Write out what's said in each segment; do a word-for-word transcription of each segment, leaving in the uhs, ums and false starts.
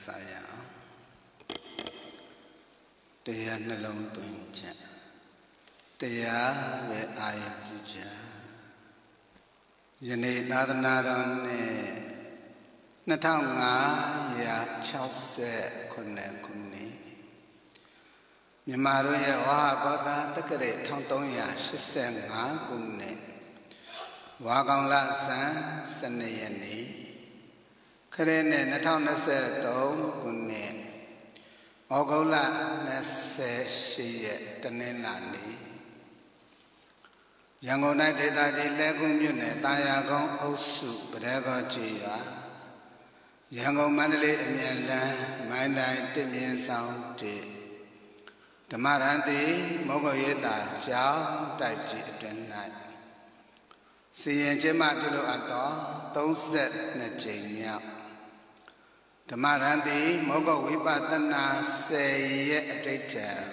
saya dia nelong tunja dia be ayah puja jadi naran ne natang ya chase kone kone nyamaru ya wah kosa tekere thong tong ya shise nga kone wah kong la san sene yani kere ne natang nase tong kone ogola nase shiye tenena ni Yangon na deta ji legung myune taya gong osu brego ji ya Yangon mandali amyalan mandai timyin sang ti Dhamaranti mogo yeta jiao dai ji atwin nai Siyin jima tulo ato thirty na jin miao Dhamaranti mogo vipassana ten ye adaitan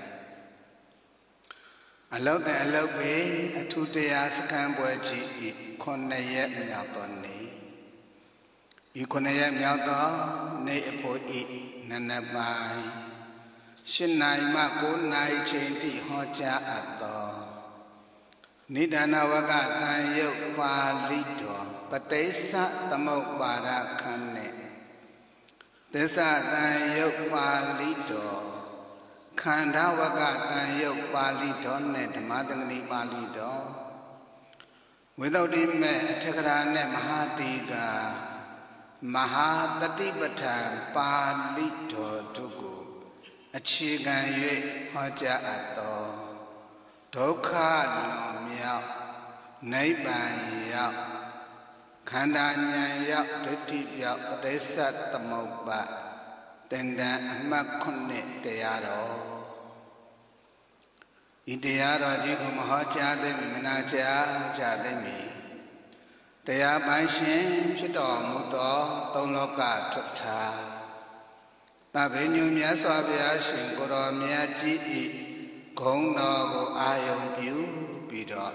Alo te alo be atutaya sakan bwe ji I khone ye miao to ni I khone ye miao to nei apho I nana bai shin nai ma nine nai chain ti ho ja at to Nidana waka tan yuk pa li do Patesa tamok para khane Tesa tan yuk pa li do Khanda waka tan yuk pali do ne Dhammatangani pali do Without him athakara ne mahatiga Mahatatipatthan pali do duku Achigan yue hoja ato Dukha lom yao Naiban yao Khanda nyan yao Ditti yao Padesa tamokpa Tenda amak khunne teyaro I teyaro ji ko maho cha themi mana cha cha themi Teya bai shin phit taw mu taw thong loka thut tha Tabhe nyu myat swa bya shin ko ro myat ji I gong taw ko ayong pyu pi taw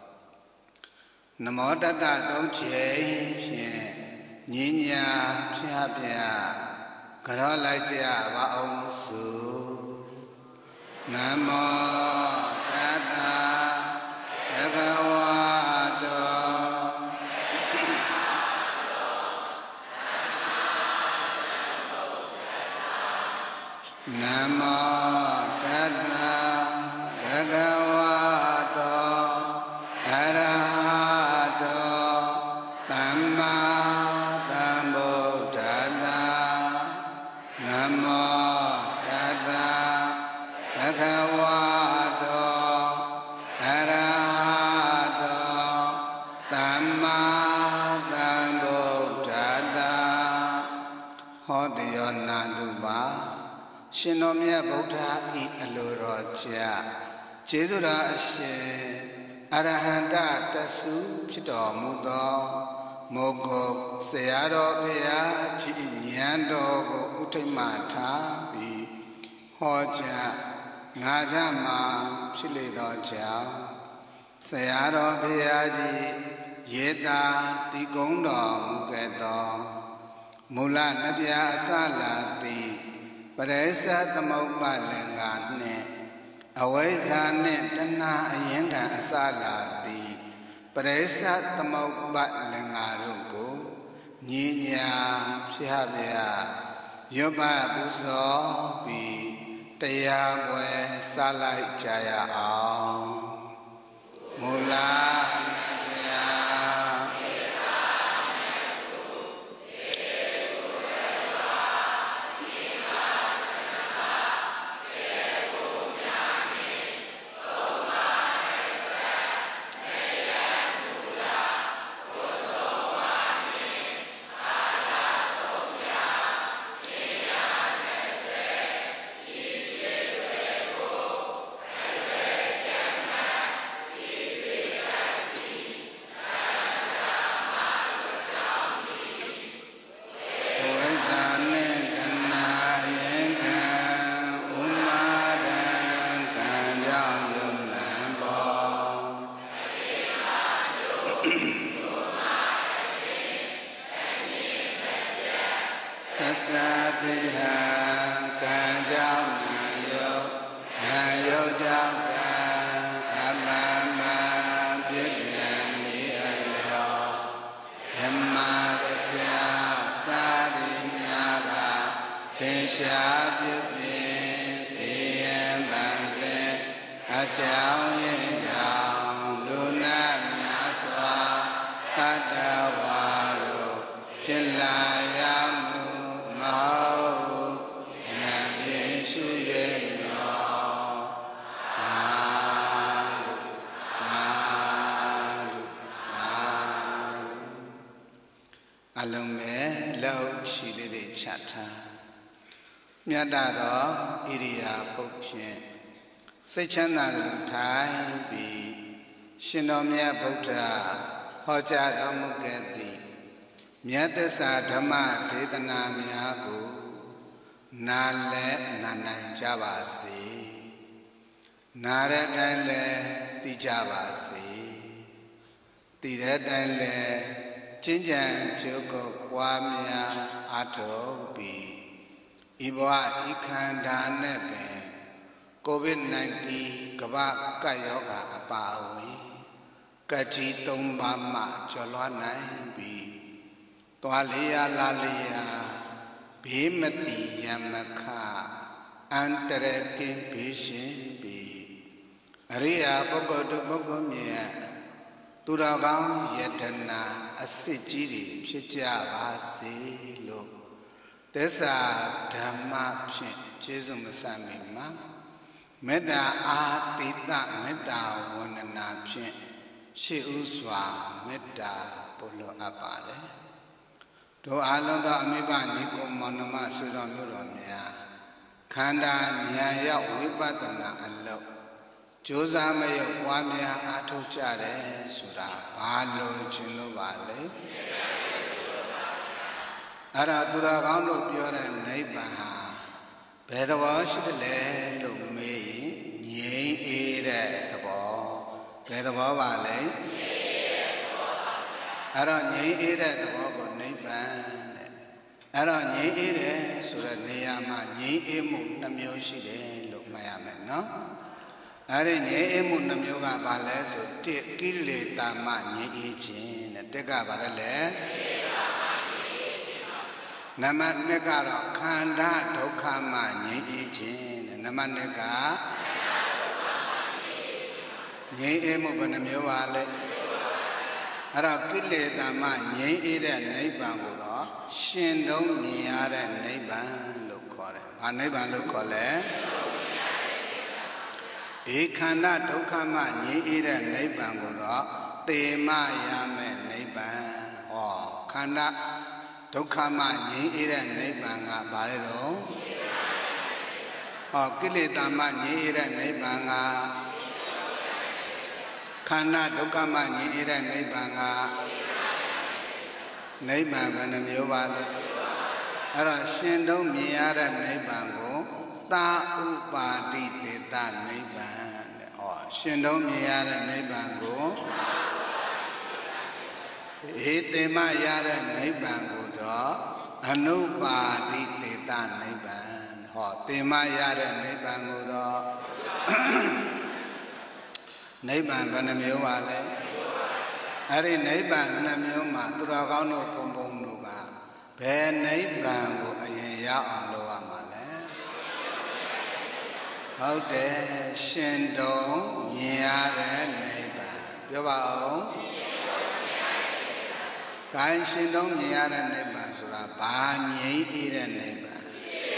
Namo tatta thong chain phyin nyi nya phya phya Karo lai jia ba om su Namo tata bhagavato Namo tata bhagavato arahato Tamma Sambuddhassa Namo tassa bhagavato arahato Tamma Sambuddhassa Hodiyo nandupa Shino mya Buddha I aluro cha Chedura ashe Arahanta tasu chito mudo Mogo Sayaro Pya Chi Nyando Go Utimata Bi Hoja Ngajama Chilido Cha Sayaro Pya Ji Yeta Tigondo Mugedo Mula Nabya Salati Paresa Tamokpa Lenga Ne Aweza Ne Tana Ayenga Salati Paresa Tamokpa Lenga Ruko Nyinya Phihabya Yoba Buso Pi Taya Bwe Salai Jaya Aung Mula Sasa ရုပ်ကြောင့်ကံအမှန်မှန်ပြည့်ပြန်နေအလျော်ဓမ္မတရားစာသည်များကထင်ရှားပြည့်ပြည့်စေရန်ပန်းစေအကြောင်းရင်းကြောင့်လူနာများစွာတတ္တဝါတို့ဖြစ်လာရမှုမဟုတ်ဉာဏ်ဖြင့်ရှုရမျောသာဓုသာဓုသာဓုအလုံးမဲ့လောက်ရှိလေးတွေချထားမြတ်တာတော့ဣရိယာပုတ်ဖြင့်စိတ်ချမ်းသာလို့ထိုင်ပြီးရှင်တော်မြတ်ဗုဒ္ဓဟောကြားတော်မူခဲ့သည့်မြတ်သစ္စာဓမ္မဒေသနာများကိုနားလည်နာနိုင်ကြပါစေနားတဲ့တိုင်းလည်းသိကြပါစေသိတဲ့တိုင်းလည်းကျင့်ကြံကြိုးကုပ်ပွားများအားထုတ်ပြီးဤဘဝဤခန္ဓာနဲ့ပင်ကိုဗစ် nineteen ကမ္ဘာကပ်ရောဂါအပါအဝင်ကပ်ကြီးသုံးပါးမှကျော်လွှားနိုင်ပြီးသွားလေရလာလေရဘေးမတိယမခအန္တရကင်းဘေးရှင်ပြီးအရိယာပုဂ္ဂိုလ်တို့ပုဂ္ဂိုလ်မြတ်သူတော်ကောင်းယတနာအစစ်ကြီးတွေဖြစ်ကြပါစေလို့သစ္စာဓမ္မဖြင့်ကျေးဇူးမဆမ်းမီမှာမေတ္တာအာတိတမေတ္တာဝန္ဒနာဖြင့်ရှေ့ဥစွာမေတ္တာပို့လိုအပ်ပါတယ်တို့အားလုံးသောအမိဘညီကိုမောင်နှမဆွေတော်မျိုးတော်များခန္ဓာဉာဏ်ရောက်ဝိပဿနာအလုပ်ကြိုးစားမရုပ်ပွားများအားထုတ်ကြတယ်ဆိုတာဘာလို့ခြင်းလို့ပါလဲအဲ့ဒါသူတော်ကောင်းတို့ပြောတဲ့နိဗ္ဗာန်ဟာဘယ်သဘောရှိတယ်လဲလို့မေးရင်ငြိမ်းအေးတဲ့သဘောဘယ်သဘောပါလဲအဲ့တော့ငြိမ်းအေးတဲ့သဘောကိုနိဗ္ဗာန်တဲ့အဲ့တော့ငြိမ်းအေးတယ်ဆိုတဲ့နေရာမှာငြိမ်းအေးမှုနှမျိုးရှိတယ်လို့မှတ်ရမယ်နော်အဲ့ဒီငြိမ်းအေးမှုနှမျိုးကဘာလဲဆိုတစ်ကိလေသာမှငြိမ်းအေးခြင်းတဲ့တက်ကဘာလဲလဲနံပါတ်နှစ်ကတော့ခန္ဓာဒုက္ခမှငြိမ်းအေးခြင်းတဲ့နံပါတ်နှစ်ကငြိမ်းအေးမှုဘယ်နှမျိုးပါလဲအဲ့တော့ကိလေသာမှငြိမ်းအေးတဲ့နိဗ္ဗာန်ကိုတော့ရှင်တုံးမြင်ရတဲ့နိဗ္ဗာန်လို့ခေါ်တယ်။ဘာနိဗ္ဗာန်လို့ခေါ်လဲ။ဧခန္ဓာဒုက္ခမှငြိမ်းအေးတဲ့နိဗ္ဗာန်ကိုတော့သေမရမယ်နိဗ္ဗာန်။ဟောခန္ဓာဒုက္ခမှငြိမ်းအေးတဲ့နိဗ္ဗာန်ကဘာလဲတော့ဟောကိလေသာမှငြိမ်းအေးတဲ့နိဗ္ဗာန်ကခန္ဓာဒုက္ခမှငြိမ်းအေးတဲ့နိဗ္ဗာန်ကနိဗ္ဗာန်ဘယ်နှမျိုးပါလဲအဲ့တော့ရှင်တုံးမြင်ရတဲ့နိဗ္ဗာန်ကိုသာဥပါတိတေတနိဗ္ဗာန်တဲ့ဟောရှင်တုံးမြင်ရတဲ့နိဗ္ဗာန်ကိုဟေသေမရတဲ့နိဗ္ဗာန်ကိုတော့အနုပါတိတေတနိဗ္ဗာန်ဟောသေမရတဲ့နိဗ္ဗာန်ကိုတော့နိဗ္ဗာန်ဘယ်နှမျိုးပါလဲအဲ့ဒီနိဗ္ဗာန်နှစ်မျိုးမှာသူတော်ကောင်းတို့ပုံပုံတို့ကဘယ်နိဗ္ဗာန်ကိုအရင်ရောက်အောင်လုပ်ရမှာလဲဟုတ်တယ်ရှင်တုံးမြင်ရတဲ့နိဗ္ဗာန်ပြောပါဦးကိုင်းရှင်တုံးမြင်ရတဲ့နိဗ္ဗာန်ဆိုတာဘာငြိမ်းအေးတဲ့နိဗ္ဗာန်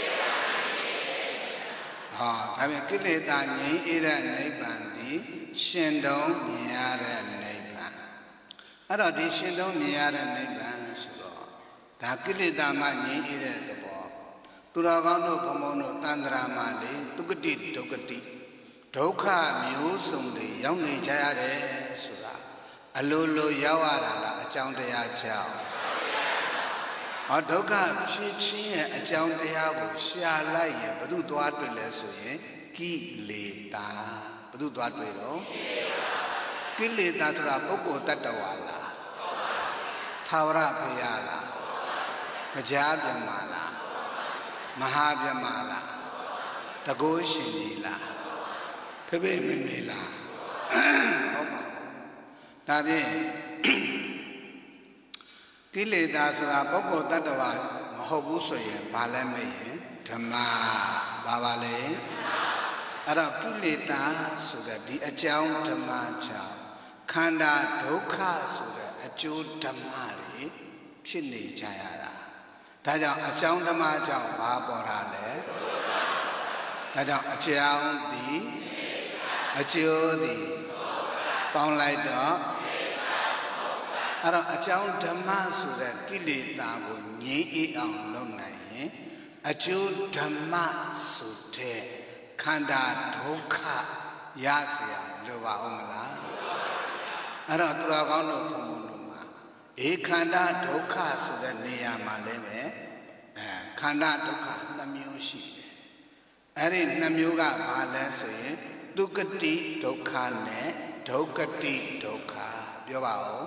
ဟောဒါပြန်ကိလေသာငြိမ်းအေးတဲ့နိဗ္ဗာန်ဒီရှင်တုံးမြင်ရတဲ့နိဗ္ဗာန်အဲ့တော့ဒီရှင်တုံးမြင်ရတဲ့နိဗ္ဗာန်ဆိုတော့ဒါကိလေသာမှငြိမ်းအေးတဲ့သဘောသူတော်ကောင်းတို့ဘုံဘုံတို့တန်ត្រာမလေးသုကတိဒုက္ကတိဒုက္ခမျိုးစုံတွေရောက်နေကြရတယ်ဆိုတာအလိုလိုရောက်ရတာလားအကြောင်းတရားကြောင့်ဟောဒုက္ခဖြစ်ခြင်းရဲ့အကြောင်းတရားကိုရှာလိုက်ရင်ဘု து သွားတွေ့လဲဆိုရင်ကိလေသာဘု து သွားတွေ့တော့ကိလေသာဆိုတာပုဂ္ဂိုလ်တ attva လားသာဝရဘုရားလားကြားပြမလားမဟာပြမလားတကုရှင်ကြီးလားဖေမေမေလားဟုတ်ပါဘူးဒါဖြင့်ကိလေသာဆိုတာပုဂ္ဂိုလ်တ attva မဟုတ်ဘူးဆိုရင်ဘာလဲမေးရင်ဓမ္မဘာပါလဲအဲ့တော့ကိလေသာဆိုတဲ့ဒီအကြောင်းဓမ္မကြောင့်ခန္ဓာဒုက္ခဆိုတဲ့အကျိုးဓမ္မတွေဖြစ်နေကြရတာဒါကြောင့်အကြောင်းဓမ္မကြောင့်ဘာပေါ်တာလဲဒါကြောင့်အကြောင်းသည်အကျိုးသည်ပေါင်းလိုက်တော့အဲ့တော့အကြောင်းဓမ္မဆိုတဲ့ကိလေသာကိုငြိမ်းအေးအောင်လုပ်နိုင်ရင်အကျိုးဓမ္မဆိုတဲ့ခန္ဓာဒုက္ခရเสียလိုပါအောင်မလားအဲ့တော့သူတော်ကောင်းတို့ဘုံဘုံတို့မှာဧခန္ဓာဒုက္ခဆိုတဲ့နေရာမှာလည်းပဲအဲခန္ဓာဒုက္ခနှစ်မျိုးရှိတယ်အဲ့ဒီနှစ်မျိုးကဘာလဲဆိုရင်ဒုက္ခတိဒုက္ခနဲ့ဒုက္ခတိဒုက္ခပြောပါဦး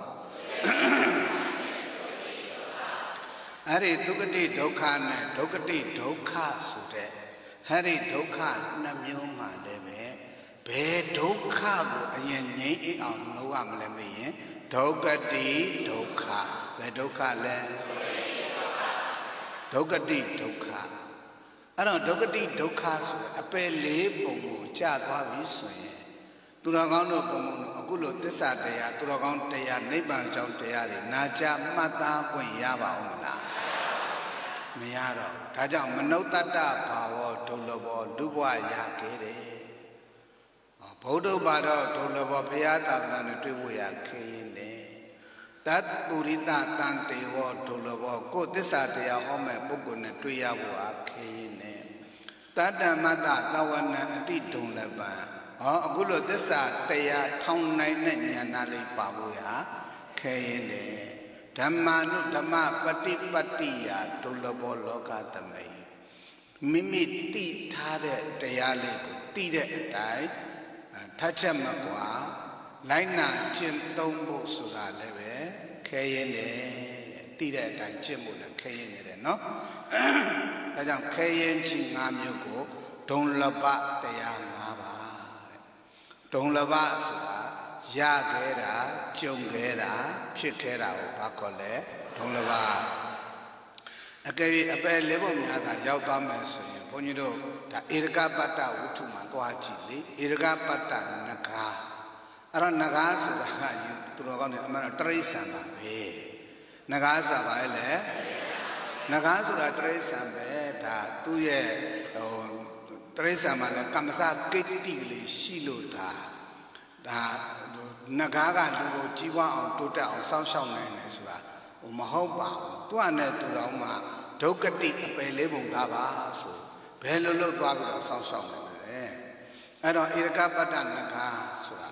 အဲ့ဒီဒုက္ခတိဒုက္ခနဲ့ဒုက္ခတိဒုက္ခဆိုတဲ့အဲ့ဒီဒုက္ခနှစ်မျိုးမှာလည်းပဲဘယ်ဒုက္ခကိုအရင်ငြိမ်းအေးအောင်လုပ်ရမလဲမရင်ဒုက္ခတိဒုက္ခဘယ်ဒုက္ခလဲဒုက္ခတိဒုက္ခအဲ့တော့ဒုက္ခတိဒုက္ခဆိုအပယ်လေးပုံကိုကြာသွားပြီဆိုရင်သူတော်ကောင်းတို့ပုံပုံအခုလိုသစ္စာတရားသူတော်ကောင်းတရားနိဗ္ဗာန်ကြောင့်တရားတွေနာကြမှတ်သားခွင့်ရပါဦးမလားမရတော့ဒါကြောင့်မနုဿတ္တဘာဝဒုလဘောလူဘဝရခဲ့တယ်ဗုဒ္ဓဘာသာဒုလဘောဘုရားသာသနာနဲ့တွေ့ဖို့ရခဲ့ရင်လေတတ်ပုရိသတန်တေဝဒုလဘောကိုသစ္စာတရားဟောမဲ့ပုဂ္ဂိုလ်နဲ့တွေ့ရဖို့ရခဲ့ရင်လေတတ္တမတ္တသဝနံအတိတုံလပံဟောအခုလိုသစ္စာတရားထောင်နိုင်တဲ့ဉာဏ်နာလေးပါဖို့ရခဲ့ရင်လေဓမ္မာနုဓမ္မပฏิပတ္တိယဒုလဘောလောကသမိန်မိမိတိထားတဲ့တရားလေးကိုတိတဲ့အတိုင်းထပ်ချက်မကွာလိုက်နာကျင့်သုံးဖို့ဆိုတာလည်းပဲခဲရင်လေတိတဲ့အတိုင်းကျင့်ဖို့လည်းခဲရင်နေတယ်နော်ဒါကြောင့်ခဲရင်ချင်း၅မျိုးကိုဒုံလဘတရား၅ပါးဒုံလဘဆိုတာရခဲ့တာကြုံခဲ့တာဖြစ်ခဲ့တာကိုဘာခေါ်လဲဒုံလဘအကယ်၍အပယ်လေးပုံများသာရောက်သွားမယ်ဆိုရင်ဘုန်းကြီးတို့ဒါဧရကပတ္တဝုထုမှာသွားကြည့်လေဧရကပတ္တနဂါအဲ့တော့နဂါဆိုတာကသူတော်ကောင်းတွေအမှန်တော့တရိစ္ဆာန်ပါပဲနဂါဆိုတာဘာလဲနဂါဆိုတာတရိစ္ဆာန်ပဲဒါသူ့ရဲ့ဟိုတရိစ္ဆာန်မှာလည်းကမ္မစကိတ္တိလေးရှိလို့ဒါဒါနဂါကလူကိုကြီးပွားအောင်တိုးတက်အောင်စောင့်ရှောက်နိုင်တယ်ဆိုတာဟိုမဟုတ်ပါဘူးသူကနဲ့သူတော်မှဒုက္ခတိအပယ်လေးပုံသားပါဆိုဘယ်လိုလုပ်သွားပြီးတော့စောင့်ရှောက်နိုင်လဲအဲ့တော့ဧရကပတ္တနဂါဆိုတာ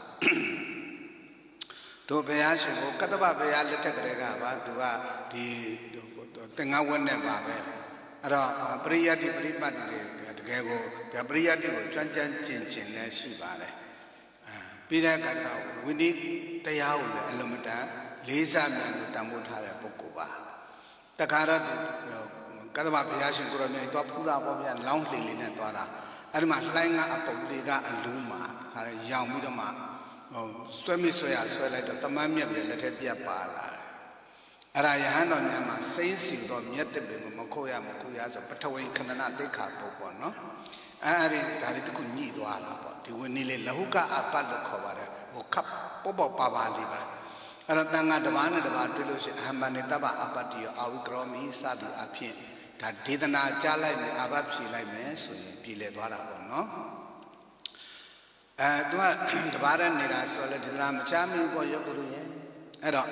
တို့ဘုရားရှင်ကိုကတ္တဗဘုရားလက်ထက်ကလေးကပါသူကဒီသင်္ဃဝတ်နဲ့ပါပဲအဲ့တော့ပရိယတ္တိပရိပတ်တိတွေတကယ်ကိုပရိယတ္တိကိုကြွမ်းကြမ်းကျင်ကျင်လည်းရှိပါတယ်အဲပြီးတဲ့အခါကျတော့ဝိနည်းတရားကိုလည်းအလုံးမတန်လေးစားမြန်လို့တန်ဖိုးထားတဲ့ပုဂ္ဂိုလ်ပါတခါတော့ကတ္တဗဘုရားရှင်ကိုရောမြတ်တော့ဖူးတာပေါ့ဗျာလောင်းလှိလေးနဲ့သွားတာအဲ့ဒီမှာလှိုင်းကအပုပ်တွေကအလူးမှာတခါလေရောင်ပြီးတော့မှဟိုဆွဲမိဆွဲရဆွဲလိုက်တော့တမန်မြက်တွေလက်ထက်ပြတ်ပါလာတယ်အဲ့ဒါယဟန်တော်များမှာစိမ့်စီတော့မြတ်တဲ့ပင်ကိုမခိုးရမခိုးရဆိုပထဝီခဏနာတိခါပုတ်ပေါ့နော်အဲ့ဒီဒါလေးတခုညှိသွားတာပေါ့ဒီဝင်းလေးလဟုကအပတ်လို့ခေါ်ပါတယ်ဟိုခပ်ပေါ့ပေါ့ပါပါလေးပါအဲ့တော့တန်ခါတပါးနဲ့တပါးတွေ့လို့ရှိရင်အဟံမနိတ္တပအပတ္တိယောအာဝိကရောမိစသည်အဖြစ်ဒါဒေသနာကြားလိုက်မယ်အာဘဖြေလိုက်မယ်ဆိုရင်ပြည်လည်သွားတာပေါ့နော်အဲသူကတပါးနဲ့နေတာဆိုတော့လေဒေသနာမချမ်းဘူးပေါ့ရုပ်ကလူရဲ့အဲ့တော့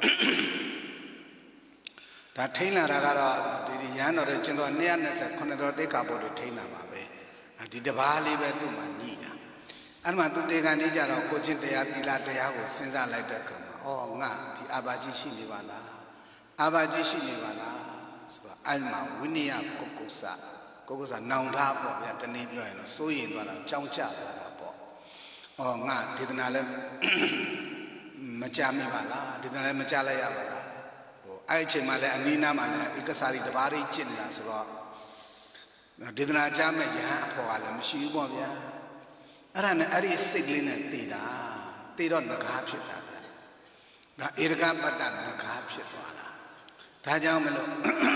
ဒါထိန်းလာတာကတော့ဒီဒီရဟန်းတော်တွေကျင့်တော်၂၂၈တော်တိက္ခာပုဒ်တွေထိန်းလာပါပဲဒီတပါးလေးပဲသူ့မှာညှိတာအဲ့မှာသူတေကန်နေကြတော့ကိုချင်းတရားသီလတရားကိုစဉ်းစားလိုက်တဲ့အခါမှာအော်ငါဒီအာဘာကြီးရှိနေပါလားအာဘာကြီးရှိနေပါလားဆိုတော့အဲ့မှာဝိနည်းကုက္ကုစကုက္ကုစနောင်ထားပေါ့ဗျာတနည်းပြောရင်တော့စိုးရင်သွားတာကြောင်းကျသွားတာပေါ့အော်ငါဒေသနာလည်းမကြမိပါလားဒေသနာလည်းမကြလိုက်ရပါလားဟိုအဲ့အချိန်မှာလည်းအနီးနားမှာလည်းဧကစာရီတပါးလေးကျင့်နေတာဆိုတော့ဒေသနာကြားမဲ့ယဟန်အဖို့ကလည်းမရှိဘူးပေါ့ဗျာ Arana ari siglin and tida, tida on the caption. The Irga Patan, the caption. Tajamelo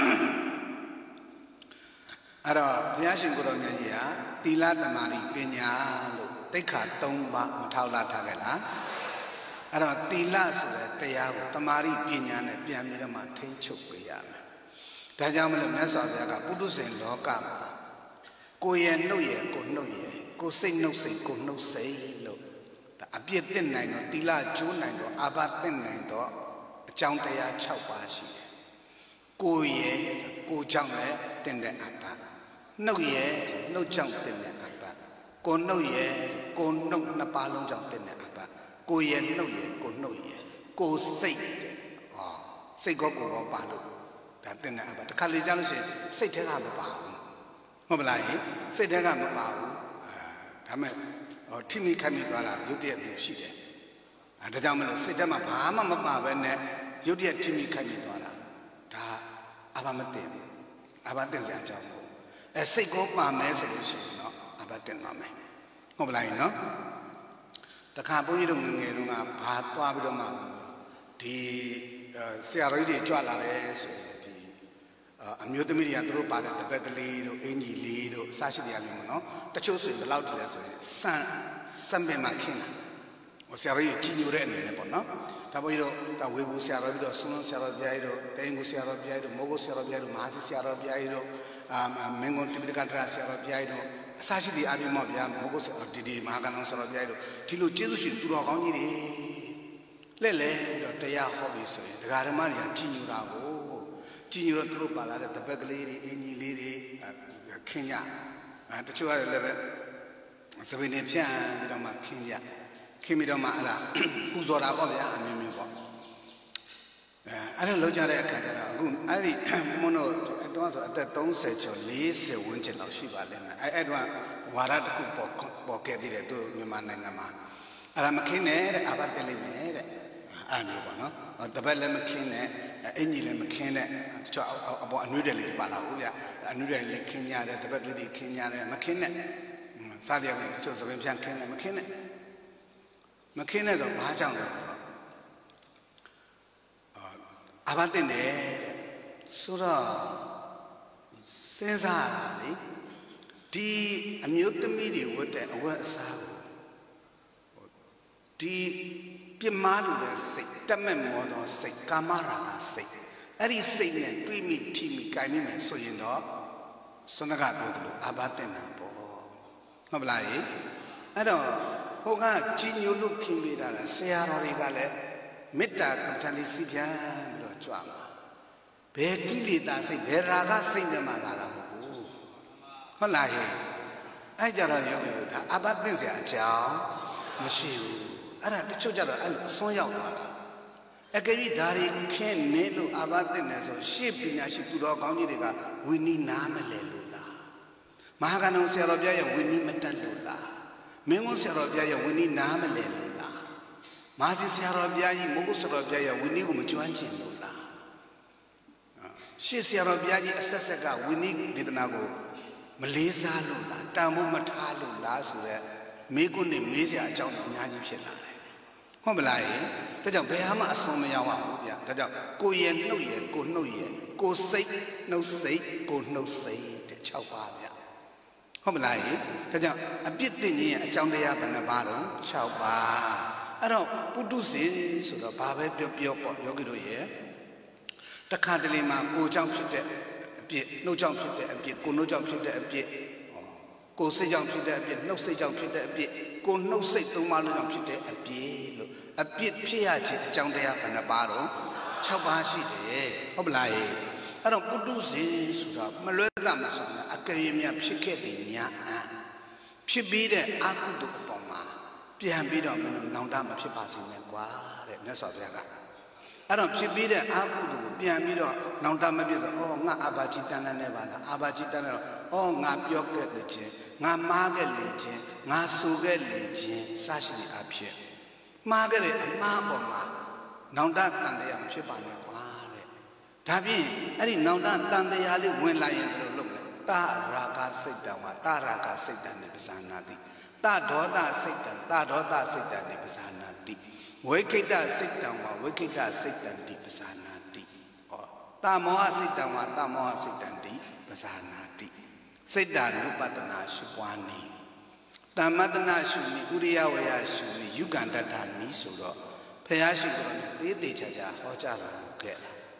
Ara Yashin Guromia, Tila the Mari, Pina, Tika Tomba, Matala Tagala. Ara Tila, Taya, Tamari, Pina, and Piamirama, Tenchopia. Tajamelo Mesa, Pudus and Lokama. Go ye no ye, go no ye, go say no say, go no say, look. The Abiat ten nine, Tila June nine, Abat ten nine, Chantaya Chaupashi. Go ye, go jump ten the Abba. No ye, no jump ten the Abba. Go no ye, go no Napalon jump ten the Abba. Go ye, no ye, go no ye. Go say, oh, say go go Balo. That then Abba. The Kalijan said, say tell her about. Mobilai, say they got about Tame or Timmy Camigala, you did she did. And the Damalo said them up, Mamma, when you did Timmy Camigala. Ta Abamatim, Abatin Zajamu. A say go my message, no, Abatin Mame. Mobilai, no? The Capoeira Munga, Pabidoma, the Sierra Juarez. A mute media group at the better lead or any lead or Sashi the Alimono, the chosen the loud San Sambe Makina or Sierra Tinu Ren in the Bono, Taboido, the Webu Sierra, Suno Sierra Biado, Tango Sierra Biado, Mogo Sierra Biado, Masi Sierra Biado, Mengo Tibicatra Sierra Biado, Sashi the Abimobia, Mogo Didi, Mahagano Sierra Biado, Tilu Jesus to Rogoni Lele, the Ya Hobbies, the Garamania, Tinu. Junior Trupala, the big lady, any lady, Kenya, and the two other level. So we need Pian, Kenya, Kimidoma, who's all about the I don't know, I read Mono, it was at the don't say your lease, a winter of Shiva. I had one, what I could pocket it to Mimanangama. Aramakine, about the limit, I know, or the Bella McKinney. Any McKenna about a new Delhi Balahuya, a new Delhi Kenya, the Berkeley Kenya, McKenna, Sadia, Joseph Kenya, McKenna. McKenna, the Mahajang Abatine, Sura Cesar, D. Amute media with the word Sago, D. Pimalu say, Tamemo say, Camara say, Ari say, Primi Timmy, Kaimi, so you know, Sonaga, Abatena, Noblai. I don't Hoga, Ginu looking me that Searo Regale, Meta, Catalisian, Rochama. Begili, that say, Veraga sing the Magara. Holai, I just Abatensia, Chow, Monsieur. Ara the children are so young. A gay daddy can nail about the Nezo, shipping as she to dog on Yidega, we need Namelula. Mahagano Serabia, we need Metalula. Mengo Serabia, we need Namelula. Masi Serabia, Mogo Serabia, we need Muchuanchin Lula. She Serabia, Assassaga, we need Didnago, Malaysia Lula, Tamu Matalula, so that Meguni Mesia John Yaji. Homelai, the Bayama Asomia, the go yen no ye, go no ye, go say, no say, go no say, the Chowabia. Homelai, the a bit dinny, a Chandaya Panabaro, Chowba. I don't put do sin, so the Baba Yogido ye. The Candelima go jump to a bit, no jump to a bit, go no jump to a bit. Go say jump to a bit, no say jump to a bit, go no say to Malu jump to a bit. A bit Piachi, Chandaya and a bottle, Chabashi, Oblai. I don't put do this, Malurama, Academia, Picadia, Pibida, Akudu Poma, Piambida, Nandama, Pipasi, Nesaga. I don't Pibida, Akudu, Piambida, Nandama, oh, not Abachitana Nevada, Abachitana, oh, not Yoke Legend, not Margaret Legend, not Sugar Legend, Sashi up here. Margaret, Mamma, Nanda Tandea, Chipane, Tabi, I didn't know that Tandea went lying to look at Taraka sit down, Taraka sit down, the Sanati. ta đó ta xích tần ta đó ta xích tần đi basa na đi với cái ta xích tần mà với cái ta xích tần đi basa na đi ta moha xích tần mà ta moha xích tần đi basa na đi xích tần lúc bắt na shu quan ni ta mắt na shu ni uriya vaya shu ni yukanda ta ni số đó phải shu đó này tế tế cha cha họ cha là cái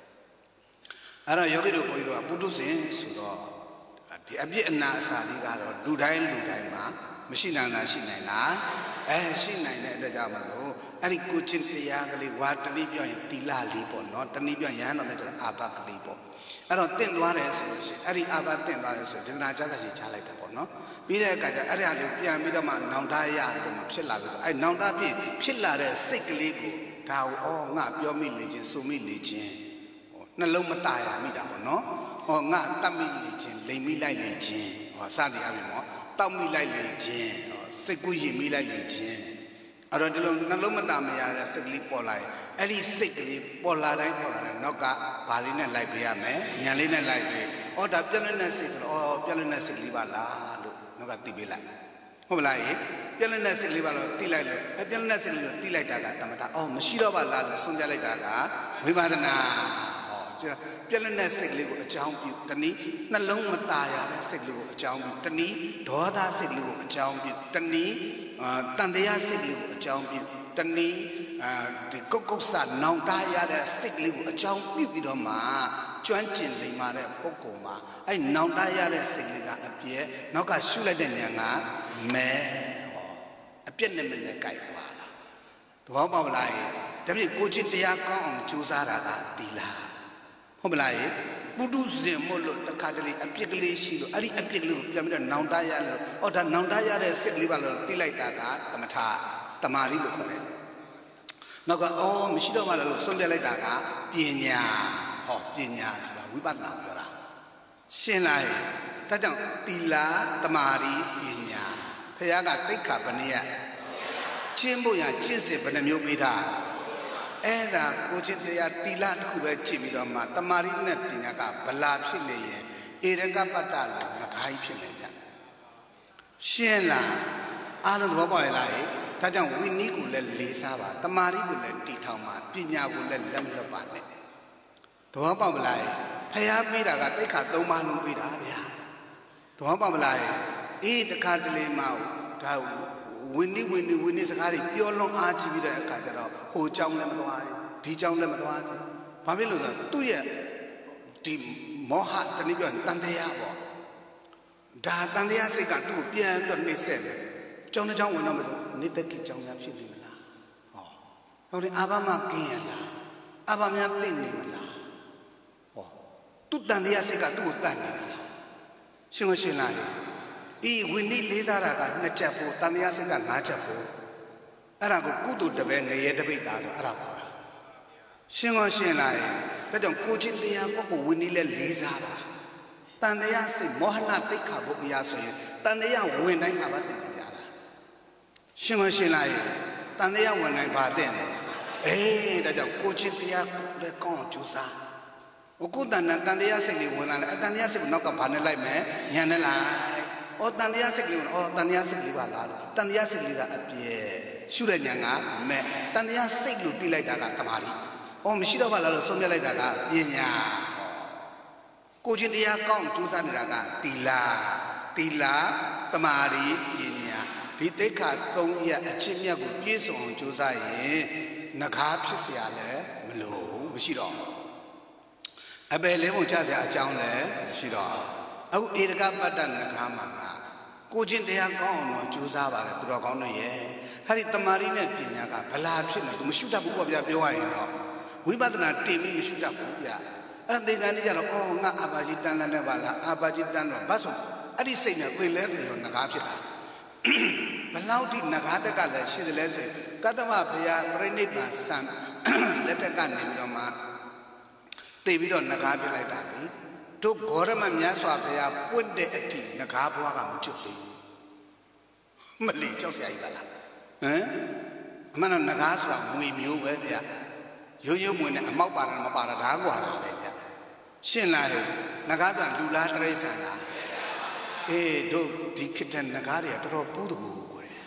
à rồi yogi đồ bồi đồ bút sinh số đó thì áp dụng na sa đi cả rồi đủ đại đủ đại màမရှိနိုင်လားရှိနိုင်လားအဲရှိနိုင်တဲ့အတွက်ကြောင့်မလို့အဲ့ဒီကိုချင်းတရားကလေးဝါတနည်းပြောရင်သီလလေးပေါ့နော်တနည်းပြောရင်ရဟန်းတော်နဲ့ကျတော့အာဘကလေးပေါ့အဲ့တော့တင့်သွားတယ်ဆိုလို့ရှိရင်အဲ့ဒီအာဘတင့်သွားတယ်ဆိုဒေသနာကျမ်းစာကြီးချလိုက်တာပေါ့နော်ပြီးတဲ့အခါကျအဲ့ဒါလေးပြန်ပြီးတော့မှနောင်တရလို့မှဖြစ်လာပြီဆိုအဲ့နောင်တဖြစ်ဖြစ်လာတဲ့စိတ်ကလေးကိုဒါကိုအော်ငါပြောမိလေခြင်းဆိုမိလေခြင်းဟောနှလုံးမตายရမိတာပေါ့နော်အော်ငါတတ်မိလေခြင်းလိမ်မိလိုက်လေခြင်းဟောစသည်အပြင်ပေါ့တောက်မိလိုက်လေခြင်းစိတ်ကူးရင်မိလိုက်လေခြင်းအဲ့တော့ဒီလိုနှလုံးမသားမရတဲ့စိတ်ကလေးပေါ်လာရင်အဲ့ဒီစိတ်ကလေးပေါ်လာတိုင်းပေါ်လာတိုင်းနောက်ကဘာလေးနဲ့လိုက်ပေးရမယ်ဉာဏ်လေးနဲ့လိုက်ပေးဩဒါပြည့်လွတ်တဲ့စိတ်ဆိုတော့ဩပြည့်လွတ်တဲ့စိတ်ကလေးပါလားလို့နောက်ကသိပေးလိုက်ဟုတ်မလားရေပြည့်လွတ်တဲ့စိတ်ကလေးပါလို့သိလိုက်လို့အဲ့ပြည့်လွတ်တဲ့စိတ်ကလေးလို့သိလိုက်တာကတမထဩမရှိတော့ပါလားလို့ဆုံးဖြတ်လိုက်တာကဝိပဿနာပြည့်လွတ်တဲ့စိတ်ကလေးကိုအကြောင်းပြုတနည်းနှလုံးမသားရတဲ့စိတ်ကလေးကိုအကြောင်းပြုတနည်းဒေါသစိတ်ကလေးကိုအကြောင်းပြုတနည်းတန်တရားစိတ်ကလေးကိုအကြောင်းပြုတနည်းဒီကုတ်ကုတ်ဆာနောင်တရတဲ့စိတ်ကလေးကိုအကြောင်းပြုပြီးတော့မှကျွမ်းကျင်လိမ္မာတဲ့ပုဂ္ဂိုလ်မှာအဲ့နောင်တရတဲ့စိတ်ကလေးကအပြည့်နောက်ကရှုလိုက်တဲ့ဉာဏ်ကမဲဟောအပြည့်နဲ့မနဲ့ကြိုက်သွားတာသဘောပေါက်လားဒါပြည့်ကိုချင်းတရားကောင်းအောင်ကြိုးစားတာကတီလာဟုတ်မလားရေပုထုဇဉ်မို့လို့တခါတလေအပြစ်ကလေးရှိလို့အဲ့ဒီအပြစ်ကလေးကိုပြန်ပြီးတော့နောင်တရလို့ဟောဒါနောင်တရတဲ့စိတ်ကလေးပါလို့သိလိုက်တာကသမထတမာရီလို့ခေါ်တယ်နောက်ကအော်မရှိတော့မှလည်းလို့ဆုံးဖြတ်လိုက်တာကပညာဟောပညာဆိုတာဝိပဿနာပြောတာရှင်းလားဒါကြောင့်သီလတမာရီပညာဖခင်ကတိတ်ခါဘဏ္ဍရကျင့်ဖို့ရကျင့်စစ်ဘယ်နှမျိုးပေးတာအဲ့ဒါကိုချင်းတရားတီလာတစ်ခုပဲကြည့်ပြီးတော့မှတမာရီနဲ့ပညာကဗလာဖြစ်နေရင်ဧရကပတ္တလို့ငကားကြီးဖြစ်နေဗျရှင်းလားအားလုံးသဘောပေါက်ရလားဒါကြောင့်ဝိနည်းကိုလည်းလေးစားပါတမာရီကိုလည်းတီထောင်ပါပညာကိုလည်းလက်မလွတ်ပါနဲ့သဘောပေါက်မလားဖျားပေးတာကတိတ်ခါသုံးပါးလုံးပေးတာဗျာသဘောပေါက်မလားအေးတခါတလေမှဒါဝိနည်းဝိနည်းဝိနည်းစကားတွေပြောလွန်အားကြီးပြီးတဲ့အခါကျတော့ဟိုเจ้าလည်းမသွားဘူးဒီเจ้าလည်းမသွားဘူးဘာဖြစ်လို့လဲသူ့ရဲ့ဒီမောဟတနည်းပြောတန်တရားပေါ့ဒါတန်တရားစိတ်ကသူ့ကိုပြန်ပြီးတော့နှိမ့်ဆက်တယ်ကျောင်းတစ်ကျောင်းဝင်တော့မဆိုနေတကိကျောင်းများဖြစ်နေမလားဟောဟုတ်တယ်အာဘမကင်းရလားအာဘများသိနေမလားဟောသူ့တန်တရားစိတ်ကသူ့ကိုတတ်နေတာရှင်းမရှင်းလားဤဝိနည်းလေးစားတာကနှစ်ချက်ပို့တန်တရားစိတ်ကငါးချက်ပို့အဲ့ဒါကိုကုသိုလ်တပည့်ငရဲတပိတ်သားဆိုအဲ့ဒါခေါ်တာရှင်းကောရှင်းလားဒါကြောင့်ကိုချင်းတရားကိုကိုဝိနည်းလဲလေးစားတာတန်တရားစိတ်မောဟနာတိတ်ခါဖို့အရာဆိုရင်တန်တရားဝင်တိုင်းမှာပါတင်ကြတာရှင်းကောရှင်းလားတန်တရားဝင်တိုင်းပါတင်တယ်အေးဒါကြောင့်ကိုချင်းတရားလဲကောင်းအောင်ကြိုးစားဟိုကိုတန်တန်တရားစိတ်လေးဝင်လာတယ်အတန်တရားစိတ်ကိုနောက်ကဘာနဲ့လိုက်မယ်ညာနဲ့လိုက်ဩတန်တရားစိတ်ကလေးကိုဩတန်တရားစိတ်ကလေးပါလားတန်တရားစိတ်ကလေးကအပြည့်ရှုတဲ့ဉာဏ်ကမဲ့တန်တရားစိတ်လို့သိလိုက်တာကတမာရီဩမရှိတော့ပါလားလို့ဆုံးဖြတ်လိုက်တာကပညာကိုချင်းတရားကောင်းကြိုးစားနေတာကသီလသီလတမာရီပညာဒီသိက္ခာသုံးရပ်အချင်းမြတ်ကိုပြည့်စုံအောင်ကြိုးစားရင်ငကားဖြစ်เสียလည်းမလို့မရှိတော့အပယ်လေးပုံချเสียအကြောင်းလည်းမရှိတော့အခုဧရကပတ္တငကားမှာကကိုချင်းတရားကောင်းအောင်ကြိုးစားပါတယ်သူတော်ကောင်းတို့ရဲ့ဟာဒီတမာရီနဲ့ပညာကဗလာဖြစ်နေသူမရှိတတ်ဘူးပေါ့ဗျာပြောရရင်တော့ဝိပဿနာတင်ပြီးမရှိတတ်ဘူးဗျာအဲ့ဒီကနေ့ကျတော့အော်ငါအာဘာကြီးတန်လန်းနဲ့ပါလားအာဘာကြီးတန်တော့ဘာဆိုအဲ့ဒီစိတ်နဲ့သိလဲသိရောငကားဖြစ်တာဘလောက်ထိငကားတက်ကလည်းရှိတယ်လဲဆိုရင်ကတ္တမဘုရားပြိဋိဘံဆံလက်ထက်ကနေပြီးတော့မှသိပြီးတော့ငကားပြလိုက်တာလေတို့ဂေါရမမြတ်စွာဘုရားပွင့်တဲ့အထိငကားဘွားကမကျွတ်သေးဘူးမလီကြောက်စရာကြီးပါလားဟမ်အမှန်တော့ငကားဆိုတာငွေမျိုးပဲဗျရိုးရိုးမွေနဲ့အမောက်ပါတာမပါတာဓာကွာတာပဲဗျရှင်းလားဟဲ့ငကားဆိုတာလူလားတရိစ္ဆာန်လားအေးတို့ဒီခေတ်တဲ့ငကားတွေကတော်တော်ပူးတကူကွယ်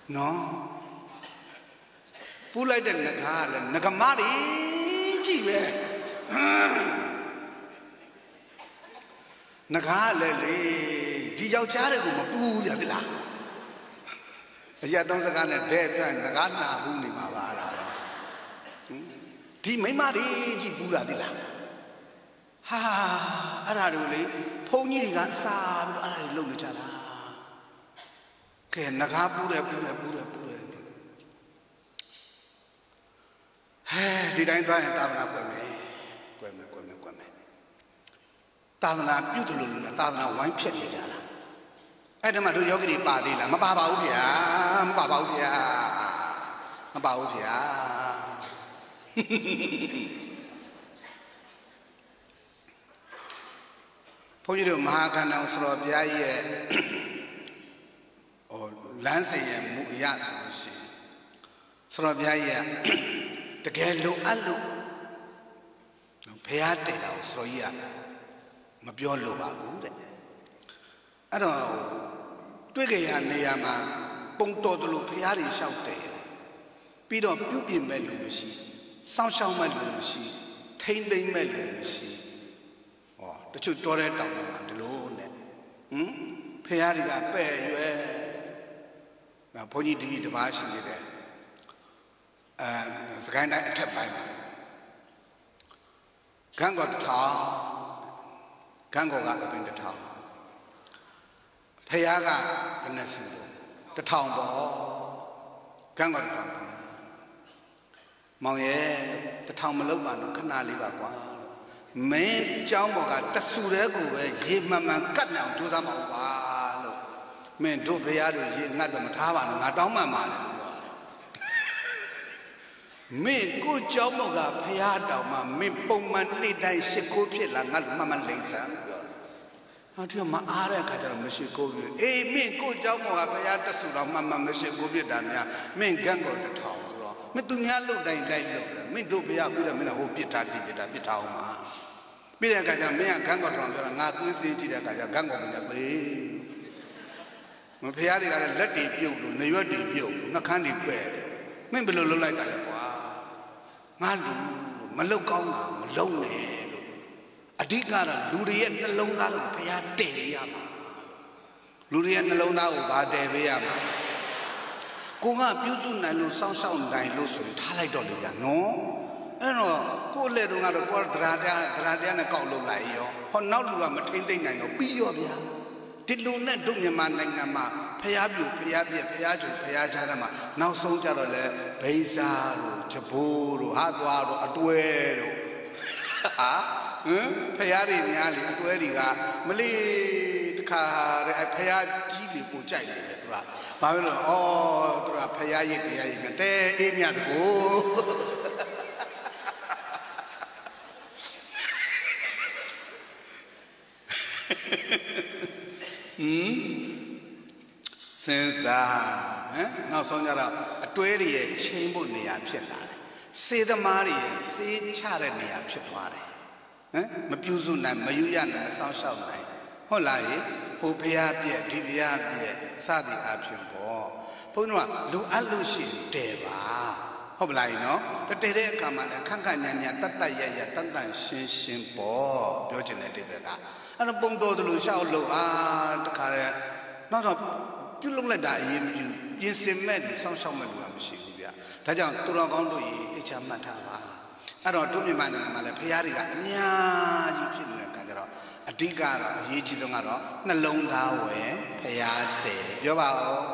no Pulai dan negara nagamari jiwe negara le di jauh cari ku mapu ya bila ya dong sekarang deh kan negara nabu ni mawara di memari ji pula bila ha ada dulu le poni di kan sah ada di lalu cara ke negara pura pura pura pura Heh, di dalam tuan yang tahu nak kueme, kueme, kueme, kueme. Tahu nak piu dulu, tahu nak wine piat je jalan. Eh, dia mahu yogi di padi lah, apa bau dia, apa bau dia, apa bau dia. Puji tu mahakan yang suruh biaya, oh, lansi yang mulia sih, suruh biaya. Tegelo alu, pihate lah Australia, mabion lo baru deh. Ada, tu gaya ni ama, pungto dulu pihari saute, pido piupi melu mesti, sausau melu mesti, tendai melu mesti. Oh, tu cuci toreh tahu nama dulu ne, hmm, pihari apa ye, nah punya diri tu bahasa ni deh. Sekarang dah terbaik. Ganggu tahu, ganggu gak kepen tahu. Pihaka kena sembuh, tahu boh, ganggu tahu. Mau ye, tahu meluk mana kena libat kuah. Me jauh moga tersurat gue, ye mama kat yang tu sama kuah lo. Me dua pihak tu ye ngat bermatawa, ngat tahu mama. Me ku jauh moga pihak tahu mah me pungman ni dah sekolah pihak ngat mama lezat. Aduh mah ada kata mesti sekolah. Eh me ku jauh moga pihak tersurat mama mesti sekolah dah ni. Me ganggu tahu tu. Me tu ni alu dah dah lu. Me dua pihak bila me nak hobi tadi bila bila tahu mah. Bila kata me ganggu tahu tu ngat tu sih tidak kata ganggu punya be. Me pihak ni kata letih piu tu, niat di piu, nak kan di pe. Me belum lulai tak le. Malu, malu kau ngah, malu ni. Adikara, lurian nalung tahu pihak dewi apa. Lurian nalung tahu bah dewi apa. Kau ngah piutu nalu sang sang naik lu sui thalai dulu ya, no. Eno, kau le runga tu kau terada terada nak kau lu lagi yo. Kau nak lu apa tinting naik no, piu apa ya. Tilu nak dunia mana nama pihak piu pihak piu pihak ju pihak cara mah. Nau sang cara le beisa lu, cepuru, hadwa lu, adue lu. Ha? Pihak ni ali adue ni ka meli dekar pihak jili ku cai ni tu lah. Baru lu, oh tu lah pihak ye pihak ye kan. Teh ini ada ku. Hmm, sensar, eh, nak soalnya tu eri ye cembu ni apa lah, sedemari ye secara ni apa tuar, eh, mapiusu na, mayuyan na, sausau na, holai, hopia pia, divya pia, sadi apa pun, punwa, lu alu si deva, hoblai no, tertere kamala, kangkanya tata ya ya tentang sin sin po, biar jenis deva. Ano pun tu dulu saya lu ah terkaya, nada pilih le dah ye you ye semen sang sang melu amsi dia. Dah jangan turun kau tu ye macam mana apa. Ano tu ni mana mana pihari kan, nyaji pilih kan jero. Adikara ye jitu ngaro, nalung tahu ye pihade, jawab.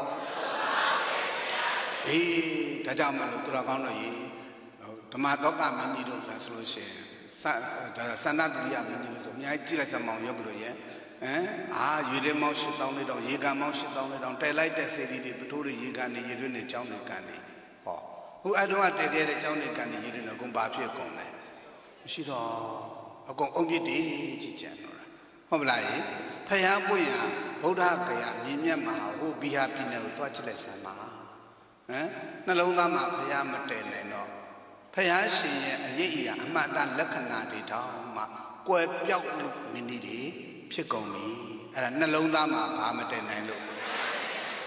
Eh, dah jangan malu turun kau tu ye. Temat kau kami ni tu kan solusi. Sana dia begini tu, ni aja lah sama orang bro ya, eh, ah, jadi mau setahun ni dong, jika mau setahun ni dong, terlai tersedi di betul jika ni jadi ni jauh ni kan ni, oh, aku ada orang terjadi jauh ni kan ni jadi nak gumpa apa kau ni, mesti dah, aku om jadi cincin orang, apa lagi, payah punya, bodoh kaya, minyak mah, aku biar pindah tu aja lah sama, eh, nak lalu nama payah mati ni no. Pihak sih ye iya amat dan lekana di tahu mak kue piau lu mini di psikologi ada nalung dama apa mete nai lu